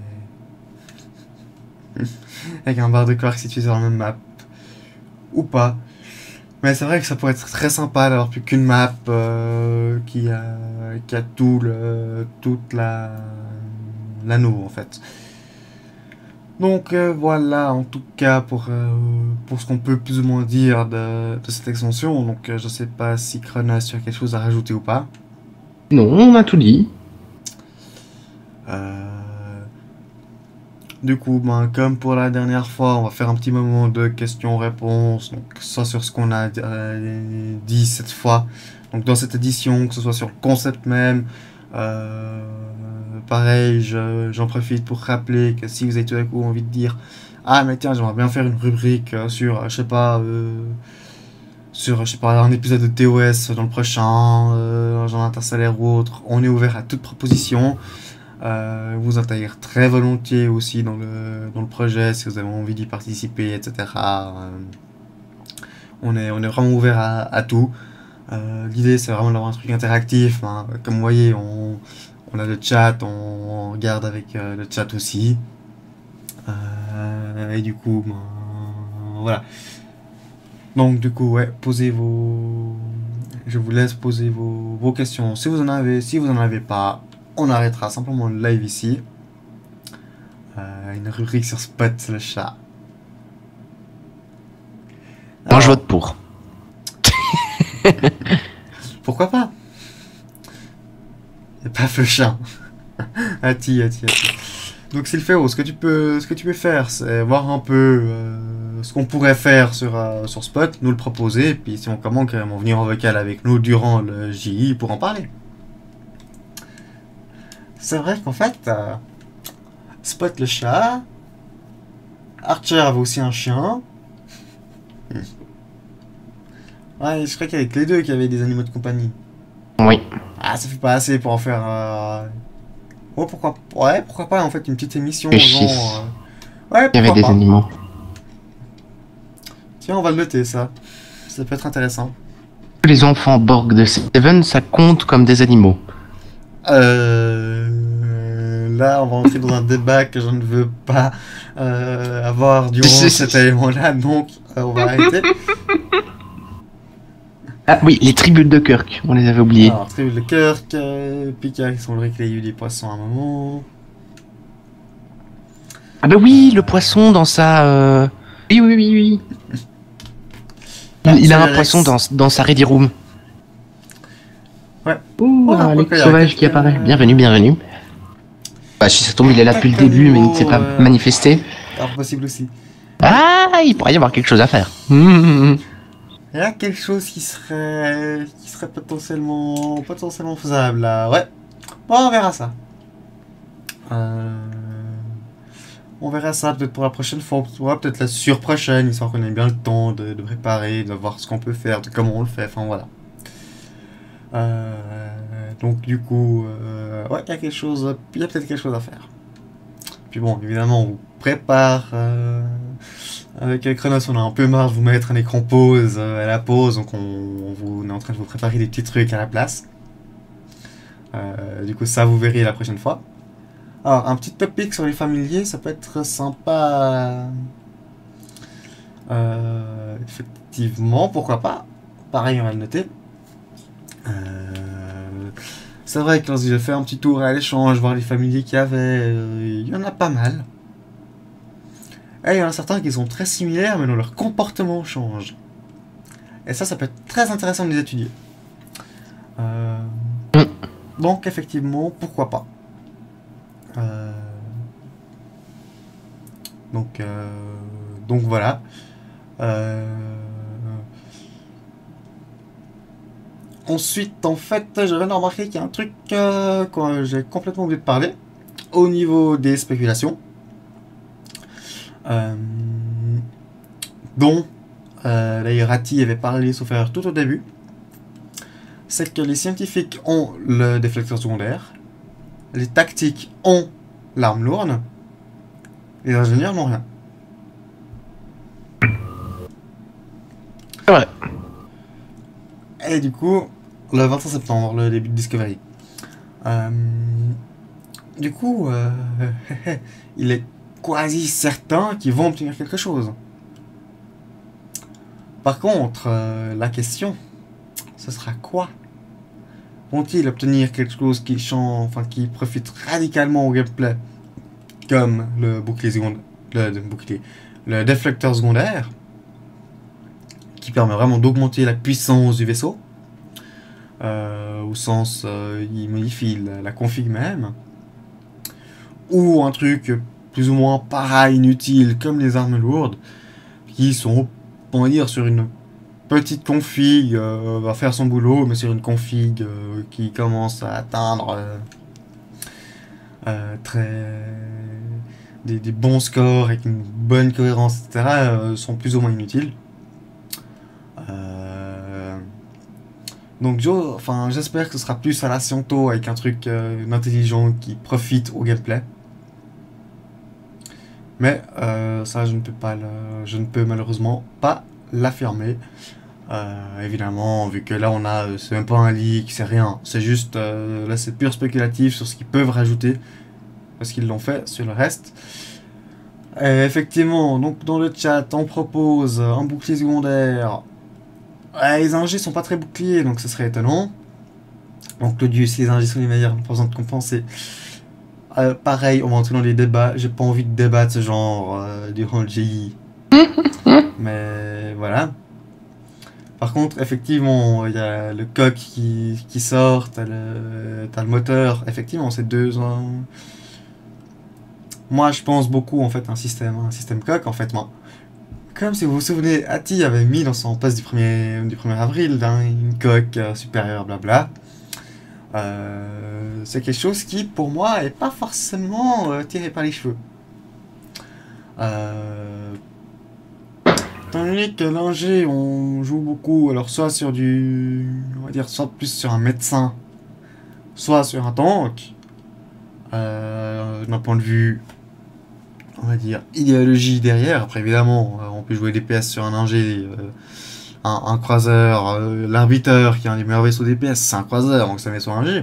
avec un bar de quark situé sur la même map ou pas. Mais c'est vrai que ça pourrait être très sympa d'avoir plus qu'une map euh, qui a qui a tout le toute la l'anneau en fait. Donc euh, voilà, en tout cas pour euh, pour ce qu'on peut plus ou moins dire de, de cette extension. Donc euh, je sais pas si Chronos tu as quelque chose à rajouter ou pas. Non, on a tout dit. Euh, Du coup, ben, comme pour la dernière fois, on va faire un petit moment de questions-réponses. Donc, ça sur ce qu'on a euh, dit cette fois. Donc, dans cette édition, que ce soit sur le concept même. Euh, pareil, je- j'en profite pour rappeler que si vous avez tout d'un coup envie de dire ah, mais tiens, j'aimerais bien faire une rubrique euh, sur, euh, je sais pas, euh, sur, je sais pas, un épisode de T O S dans le prochain, euh, un genre interstellaire ou autre, on est ouvert à toute proposition. Euh, vous intègre très volontiers aussi dans le, dans le projet si vous avez envie d'y participer, et cetera. Euh, on, est, on est vraiment ouvert à, à tout. Euh, L'idée, c'est vraiment d'avoir un truc interactif, hein. Comme vous voyez, on, on a le chat, on, on regarde avec euh, le chat aussi. Euh, et du coup, ben, voilà. Donc, du coup, ouais, posez vos. Je vous laisse poser vos, vos questions si vous en avez. Si vous en avez pas, on arrêtera simplement le live ici. Euh, une rubrique sur Spot le chat. Moi, je Alors, vote pour. pourquoi pas? Et pas feu chien. Ati, ati, ati. Donc Sylphéo, ce que tu peux, ce que tu peux faire, c'est voir un peu euh, ce qu'on pourrait faire sur, euh, sur Spot, nous le proposer, et puis si on commence carrément venir en vocal avec nous durant le J I pour en parler. C'est vrai qu'en fait, euh, Spot le chat, Archer avait aussi un chien. Hmm. Ouais, je crois qu'il y avait que les deux qui avaient des animaux de compagnie. Oui. Ah, ça fait pas assez pour en faire. Euh... Oh, pourquoi, ouais, pourquoi pas en fait une petite émission Les genre. chiffres. euh, Ouais, Il y avait pourquoi des pas. animaux. Tiens, on va le noter ça. Ça peut être intéressant. Les enfants Borg de Seven, ça compte comme des animaux. Euh... Là, on va entrer dans un débat que je ne veux pas euh, avoir durant cet élément-là, donc euh, on va arrêter. Ah oui, les tribus de Kirk, on les avait oubliés. Alors, Tribu de Kirk, euh, Picard, il semblerait qu'il y ait eu des poissons à un moment. Ah bah oui, le poisson dans sa... euh, Oui, oui, oui, oui. Ah, Il, il a c'est un Alex. poisson dans, dans sa ready room. Ouais. Ouh, Ouais, Alex ok, Sauvage qui quelqu'un- apparaît. Bienvenue, bienvenue. Bah, si ça tombe, il est là depuis le Quelques début, mais il ne animaux, s'est pas euh, manifesté. Alors, possible aussi. Ah, il pourrait y avoir quelque chose à faire. Mmh. Il y a quelque chose qui serait, qui serait potentiellement, potentiellement faisable là. Ouais. Bon, on verra ça. Euh, On verra ça peut-être pour la prochaine fois. Ouais, peut-être la surprochaine, histoire qu'on ait bien le temps de, de préparer, de voir ce qu'on peut faire, de comment on le fait. Enfin voilà. Euh, donc du coup, euh, ouais, il y a quelque chose, il y a peut-être quelque chose à faire. Puis bon, évidemment, on vous prépare. Euh, avec Chronos, on a un peu marre de vous mettre un écran pause euh, à la pause, donc on, on, vous, on est en train de vous préparer des petits trucs à la place. Euh, du coup, ça vous verrez la prochaine fois. Alors, un petit topic sur les familiers, ça peut être sympa. Euh, effectivement, pourquoi pas. Pareil, on va le noter. Euh, c'est vrai que lorsque j'ai fait un petit tour à l'échange, voir les familiers qu'il y avait, euh, il y en a pas mal. Et il y en a certains qui sont très similaires, mais dont leur comportement change. Et ça, ça peut être très intéressant de les étudier. Euh, donc, effectivement, pourquoi pas. Euh, donc, euh, donc voilà. Euh, ensuite, en fait, je viens de remarquer qu'il y a un truc euh, que j'ai complètement oublié de parler. Au niveau des spéculations. Euh, dont euh, d'ailleurs Ati avait parlé sauf erreur tout au début, c'est que les scientifiques ont le déflecteur secondaire, les tactiques ont l'arme lourde, les ingénieurs n'ont rien. C'est vrai. Et du coup, le vingt-cinq septembre, le début de Discovery. Euh, du coup, euh, il est quasi certain qu'ils vont obtenir quelque chose. Par contre, euh, la question, ce sera quoi? Vont-ils obtenir quelque chose qui change, enfin qui profite radicalement au gameplay, comme le bouclier secondaire, le, le bouclier, le déflecteur secondaire, qui permet vraiment d'augmenter la puissance du vaisseau, euh, au sens euh, il modifie la, la config même, ou un truc plus ou moins pareil, inutile, comme les armes lourdes, qui sont, on va dire, sur une petite config, euh, va faire son boulot, mais sur une config euh, qui commence à atteindre euh, euh, très des, des bons scores avec une bonne cohérence, et cetera, euh, sont plus ou moins inutiles. Euh, donc jo, enfin, j'espère que ce sera plus à la Sciento avec un truc euh, intelligent qui profite au gameplay. Mais euh, ça, je ne peux pas, le, je ne peux malheureusement pas l'affirmer. Euh, évidemment, vu que là on a, c'est même pas un leak, c'est rien, c'est juste, euh, là c'est pur spéculatif sur ce qu'ils peuvent rajouter, parce qu'ils l'ont fait sur le reste. Et effectivement, donc dans le chat, on propose un bouclier secondaire. Ouais, les ingés sont pas très boucliers, donc ce serait étonnant. Donc Claudius, les ingés sont les meilleurs, pas besoin de compenser. Euh, pareil, on va entrer dans les débats, j'ai pas envie de débattre ce genre euh, durant le G I. Mais voilà. Par contre, effectivement, il y a le coq qui, qui sort, t'as le, t'as le moteur. Effectivement, c'est deux... Un... Moi, je pense beaucoup, en fait, à un système, un système coq, en fait, moi. Comme si vous vous souvenez, Ati avait mis dans son post du premier, du premier avril, hein, une coque euh, supérieure, blabla. Euh, c'est quelque chose qui, pour moi, est pas forcément euh, tiré par les cheveux. Euh... Étant donné que l'ingé, on joue beaucoup, alors soit sur du... on va dire, soit plus sur un médecin, soit sur un tank, euh, d'un point de vue, on va dire, idéologie derrière. Après, évidemment, on peut jouer D P S sur un ingé, euh, un, un croiseur, euh, l'arbiteur qui a un des meilleurs vaisseaux D P S, c'est un croiseur, donc c'est un vaisseau ingé.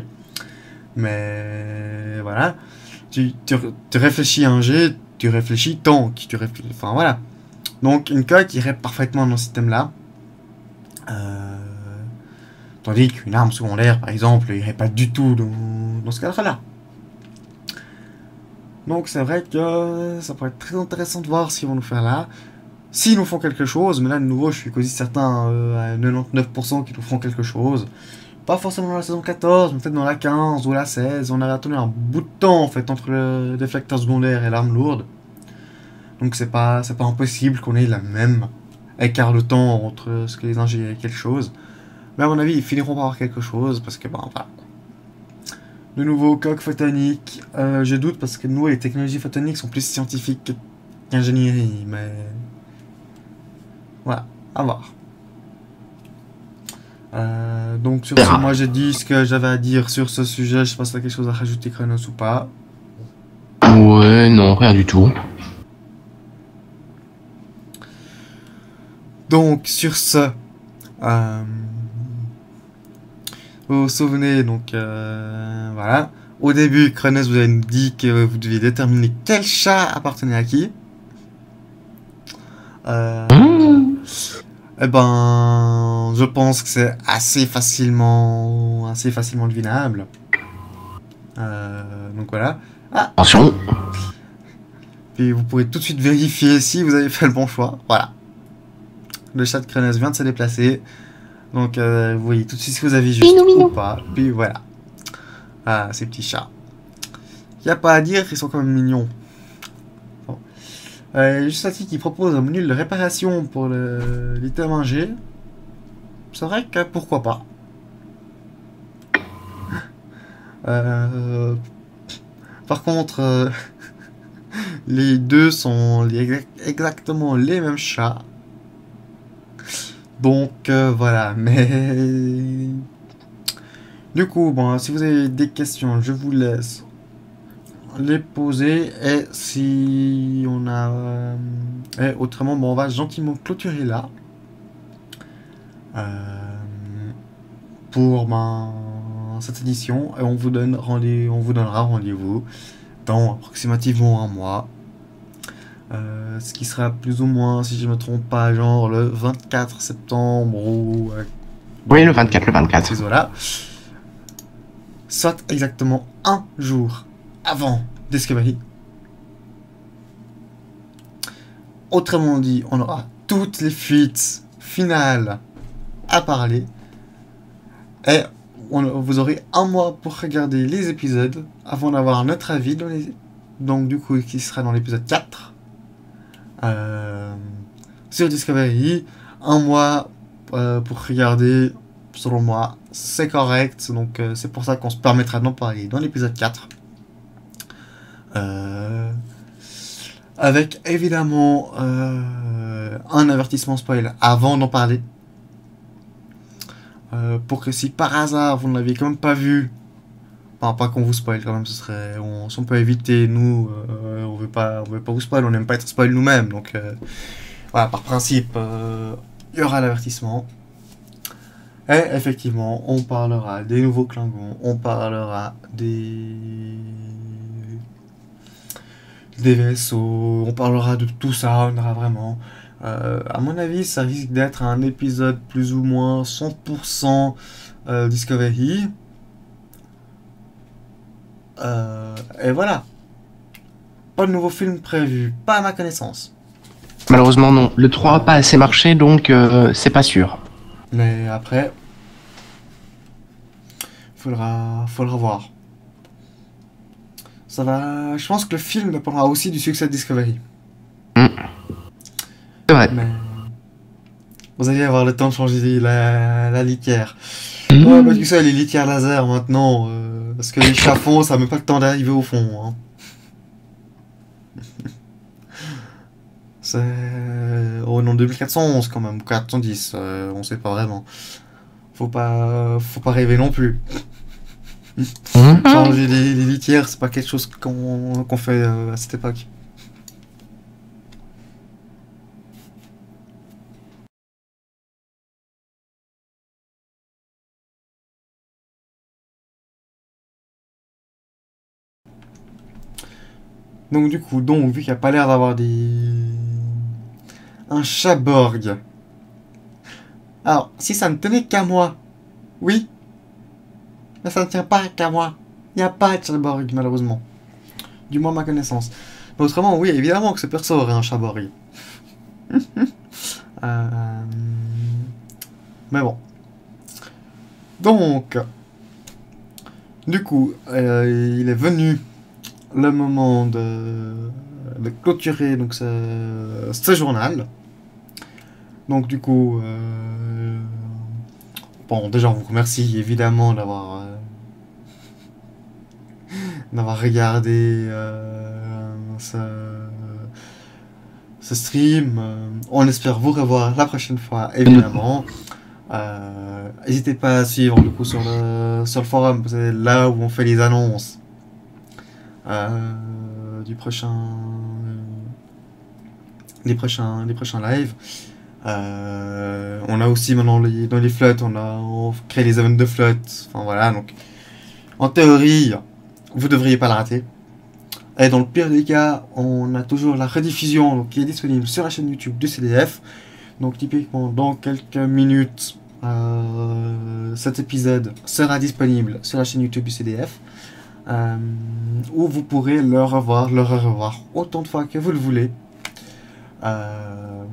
Mais voilà, tu, tu, tu réfléchis ingé, tu réfléchis tank, tu réfléchis, enfin voilà. Donc une coque irait parfaitement dans ce système-là. Euh, tandis qu'une arme secondaire, par exemple, irait pas du tout dans, dans ce cadre-là. Donc c'est vrai que ça pourrait être très intéressant de voir ce qu'ils vont nous faire là. S'ils nous font quelque chose, mais là de nouveau je suis quasi certain euh, à quatre-vingt-dix-neuf pour cent qu'ils nous feront quelque chose. Pas forcément dans la saison quatorze, mais peut-être dans la quinze ou la seize. On a attendu un bout de temps en fait entre le déflecteur secondaire et l'arme lourde. Donc c'est pas, c'est pas impossible qu'on ait la même écart de temps entre ce que les ingénieurs et quelque chose. Mais à mon avis, ils finiront par avoir quelque chose parce que, ben, voilà. De nouveau, coque photonique. Euh, je doute parce que nous, les technologies photoniques sont plus scientifiques qu'ingénierie, mais. Voilà, à voir. Euh, donc, sur ce, moi j'ai dit ce que j'avais à dire sur ce sujet. Je sais pas si tu as quelque chose à rajouter, Chronos, ou pas. Ouais, non, rien du tout. Donc, sur ce, euh, vous vous souvenez, donc, euh, voilà. Au début, Chronos vous avez dit que vous deviez déterminer quel chat appartenait à qui. Euh, mmh. Eh ben, je pense que c'est assez facilement, assez facilement devinable. Euh, donc voilà. Ah. Attention. Puis vous pourrez tout de suite vérifier si vous avez fait le bon choix. Voilà. Le chat de Chronos vient de se déplacer. Donc euh, vous voyez tout de suite si vous avez juste minou, minou. Ou pas. Puis voilà. Ah, ces petits chats. Il n'y a pas à dire, ils sont quand même mignons. Bon. Euh, juste Ati qui propose un menu de réparation pour l'item ingé. C'est vrai que pourquoi pas. Euh, par contre, euh, les deux sont les, exactement les mêmes chats. Donc euh, voilà, mais du coup, bon, si vous avez des questions, je vous laisse les poser. Et si on a, euh, et autrement, bon, on va gentiment clôturer là euh, pour ben, cette édition. Et on vous donne rendez, on vous donnera rendez-vous dans approximativement un mois. Euh, ce qui sera plus ou moins, si je ne me trompe pas, genre le vingt-quatre septembre ou... Euh, Oui, le vingt-quatre, le vingt-quatre. ces eaux-là. Soit exactement un jour avant Discovery. Autrement dit, on aura toutes les fuites finales à parler. Et on, vous aurez un mois pour regarder les épisodes avant d'avoir notre avis. Dans les, donc du coup, qui sera dans l'épisode quatre. Euh, sur Discovery. Un mois euh, pour regarder, selon moi, c'est correct. Donc euh, c'est pour ça qu'on se permettra d'en parler dans l'épisode quatre. Euh, avec évidemment euh, un avertissement spoil avant d'en parler. Euh, pour que si par hasard vous ne l'aviez quand même pas vu, enfin, pas qu'on vous spoil quand même, ce serait, on, si on peut éviter, nous, euh, on veut pas, on veut pas vous spoil, on n'aime pas être spoil nous-mêmes, donc euh, voilà, par principe, euh, il y aura l'avertissement. Et effectivement, on parlera des nouveaux Klingons, on parlera des des vaisseaux, on parlera de tout ça, on aura vraiment. Euh, à mon avis, ça risque d'être un épisode plus ou moins cent pour cent euh, Discovery. Euh, et voilà. Pas de nouveau film prévu, pas à ma connaissance. Malheureusement, non. Le trois n'a pas assez marché, donc euh, c'est pas sûr. Mais après, faudra, faudra voir. Ça va. Je pense que le film dépendra aussi du succès de Discovery. Mm. C'est vrai. Mais vous allez avoir le temps de changer la, la litière. Mm. Ouais, bah tu sais, les litières laser maintenant, euh, parce que les chafons, ça met pas le temps d'arriver au fond. Hein. C'est au nom de deux mille quatre cent onze quand même, quatre cent dix, euh, on sait pas vraiment. Faut pas, faut pas rêver non plus. Mm. Changer les, les litières, c'est pas quelque chose qu'on qu'on fait euh, à cette époque. Donc du coup, donc vu qu'il n'y a pas l'air d'avoir des... un Chaborg. Alors, si ça ne tenait qu'à moi, oui, mais ça ne tient pas qu'à moi. Il n'y a pas de Chaborg, malheureusement. Du moins, à ma connaissance. Mais autrement, oui, évidemment que ce perso aurait un Chaborg. euh... Mais bon. Donc, du coup, euh, il est venu le moment de, de clôturer donc, ce, ce journal. Donc, du coup, euh, bon, déjà, on vous remercie évidemment d'avoir euh, d'avoir regardé euh, ce, ce stream. On espère vous revoir la prochaine fois, évidemment. Euh, N'hésitez pas à suivre du coup sur le, sur le forum, c'est là où on fait les annonces euh, du prochain, euh, des prochains, des prochains lives. Euh, on a aussi maintenant les, dans les flottes, on a on crée les events de flotte. Enfin voilà, donc en théorie, vous devriez pas la rater. Et dans le pire des cas, on a toujours la rediffusion donc, qui est disponible sur la chaîne YouTube du C D F. Donc typiquement dans quelques minutes, euh, cet épisode sera disponible sur la chaîne YouTube du C D F. Euh, où vous pourrez le revoir, le revoir autant de fois que vous le voulez. Euh,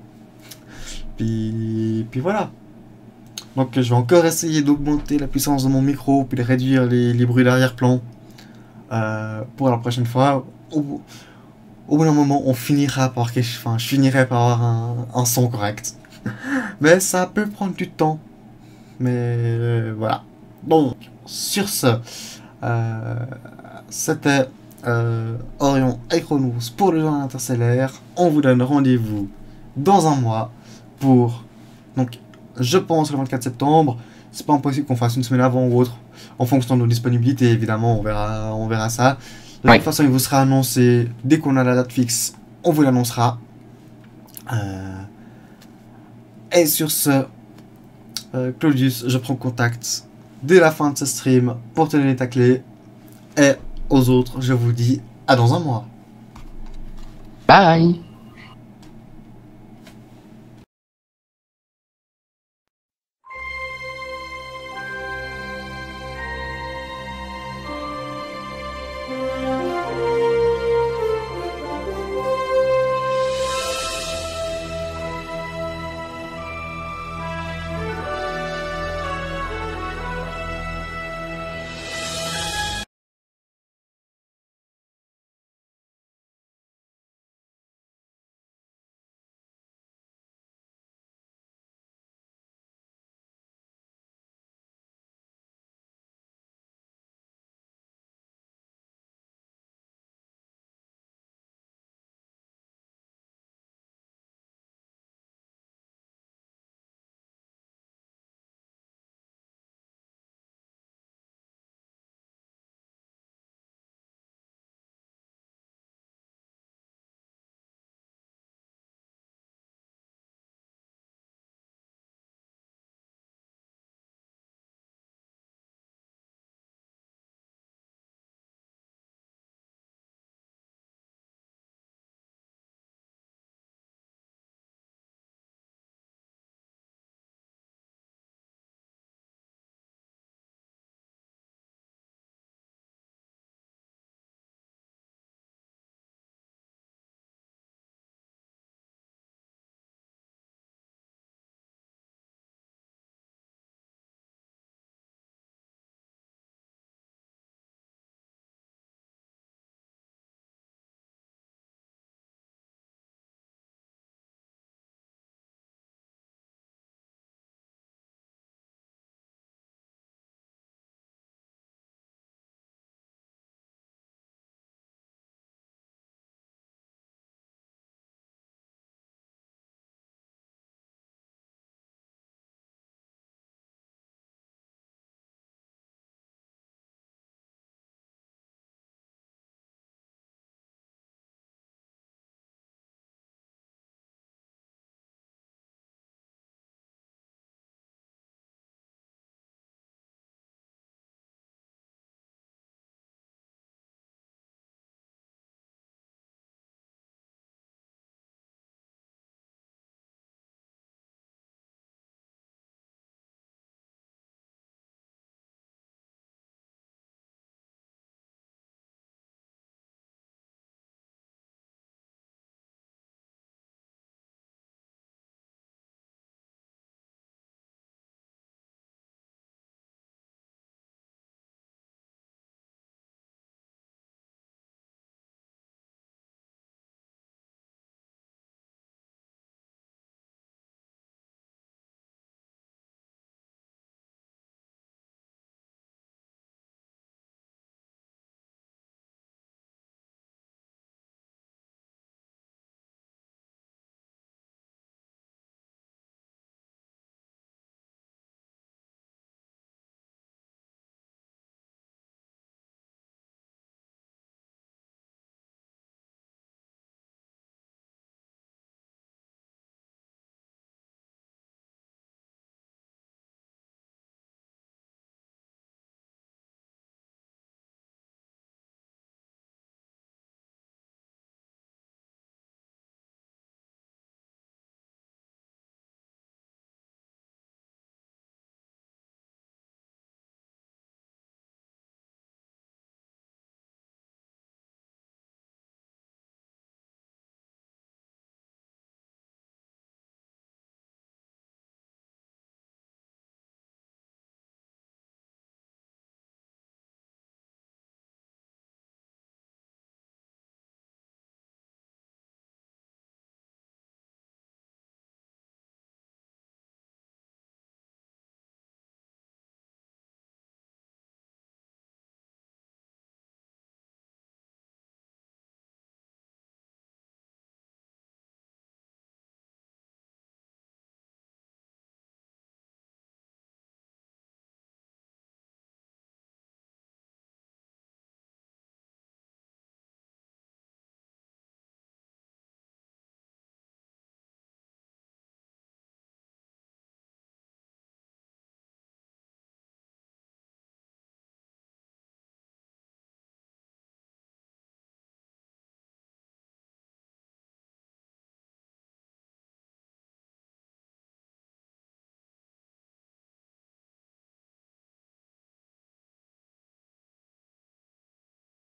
puis, puis voilà. Donc je vais encore essayer d'augmenter la puissance de mon micro, puis de réduire les, les bruits d'arrière-plan. Euh, pour la prochaine fois. Au, au bout d'un moment, on finira par quelque chose. Enfin, je finirai par avoir un, un son correct. Mais ça peut prendre du temps. Mais euh, voilà. Donc, sur ce, euh, c'était euh, Orion et Chronos pour le journal interstellaire. On vous donne rendez-vous dans un mois pour donc je pense, le vingt-quatre septembre. C'est pas impossible qu'on fasse une semaine avant ou autre, en fonction de nos disponibilités, évidemment, on verra, on verra ça. De Ouais. toute façon, il vous sera annoncé, dès qu'on a la date fixe, on vous l'annoncera. Euh, Et sur ce, euh, Claudius, je prends contact dès la fin de ce stream pour te donner ta clé. Et aux autres, je vous dis à dans un mois. Bye.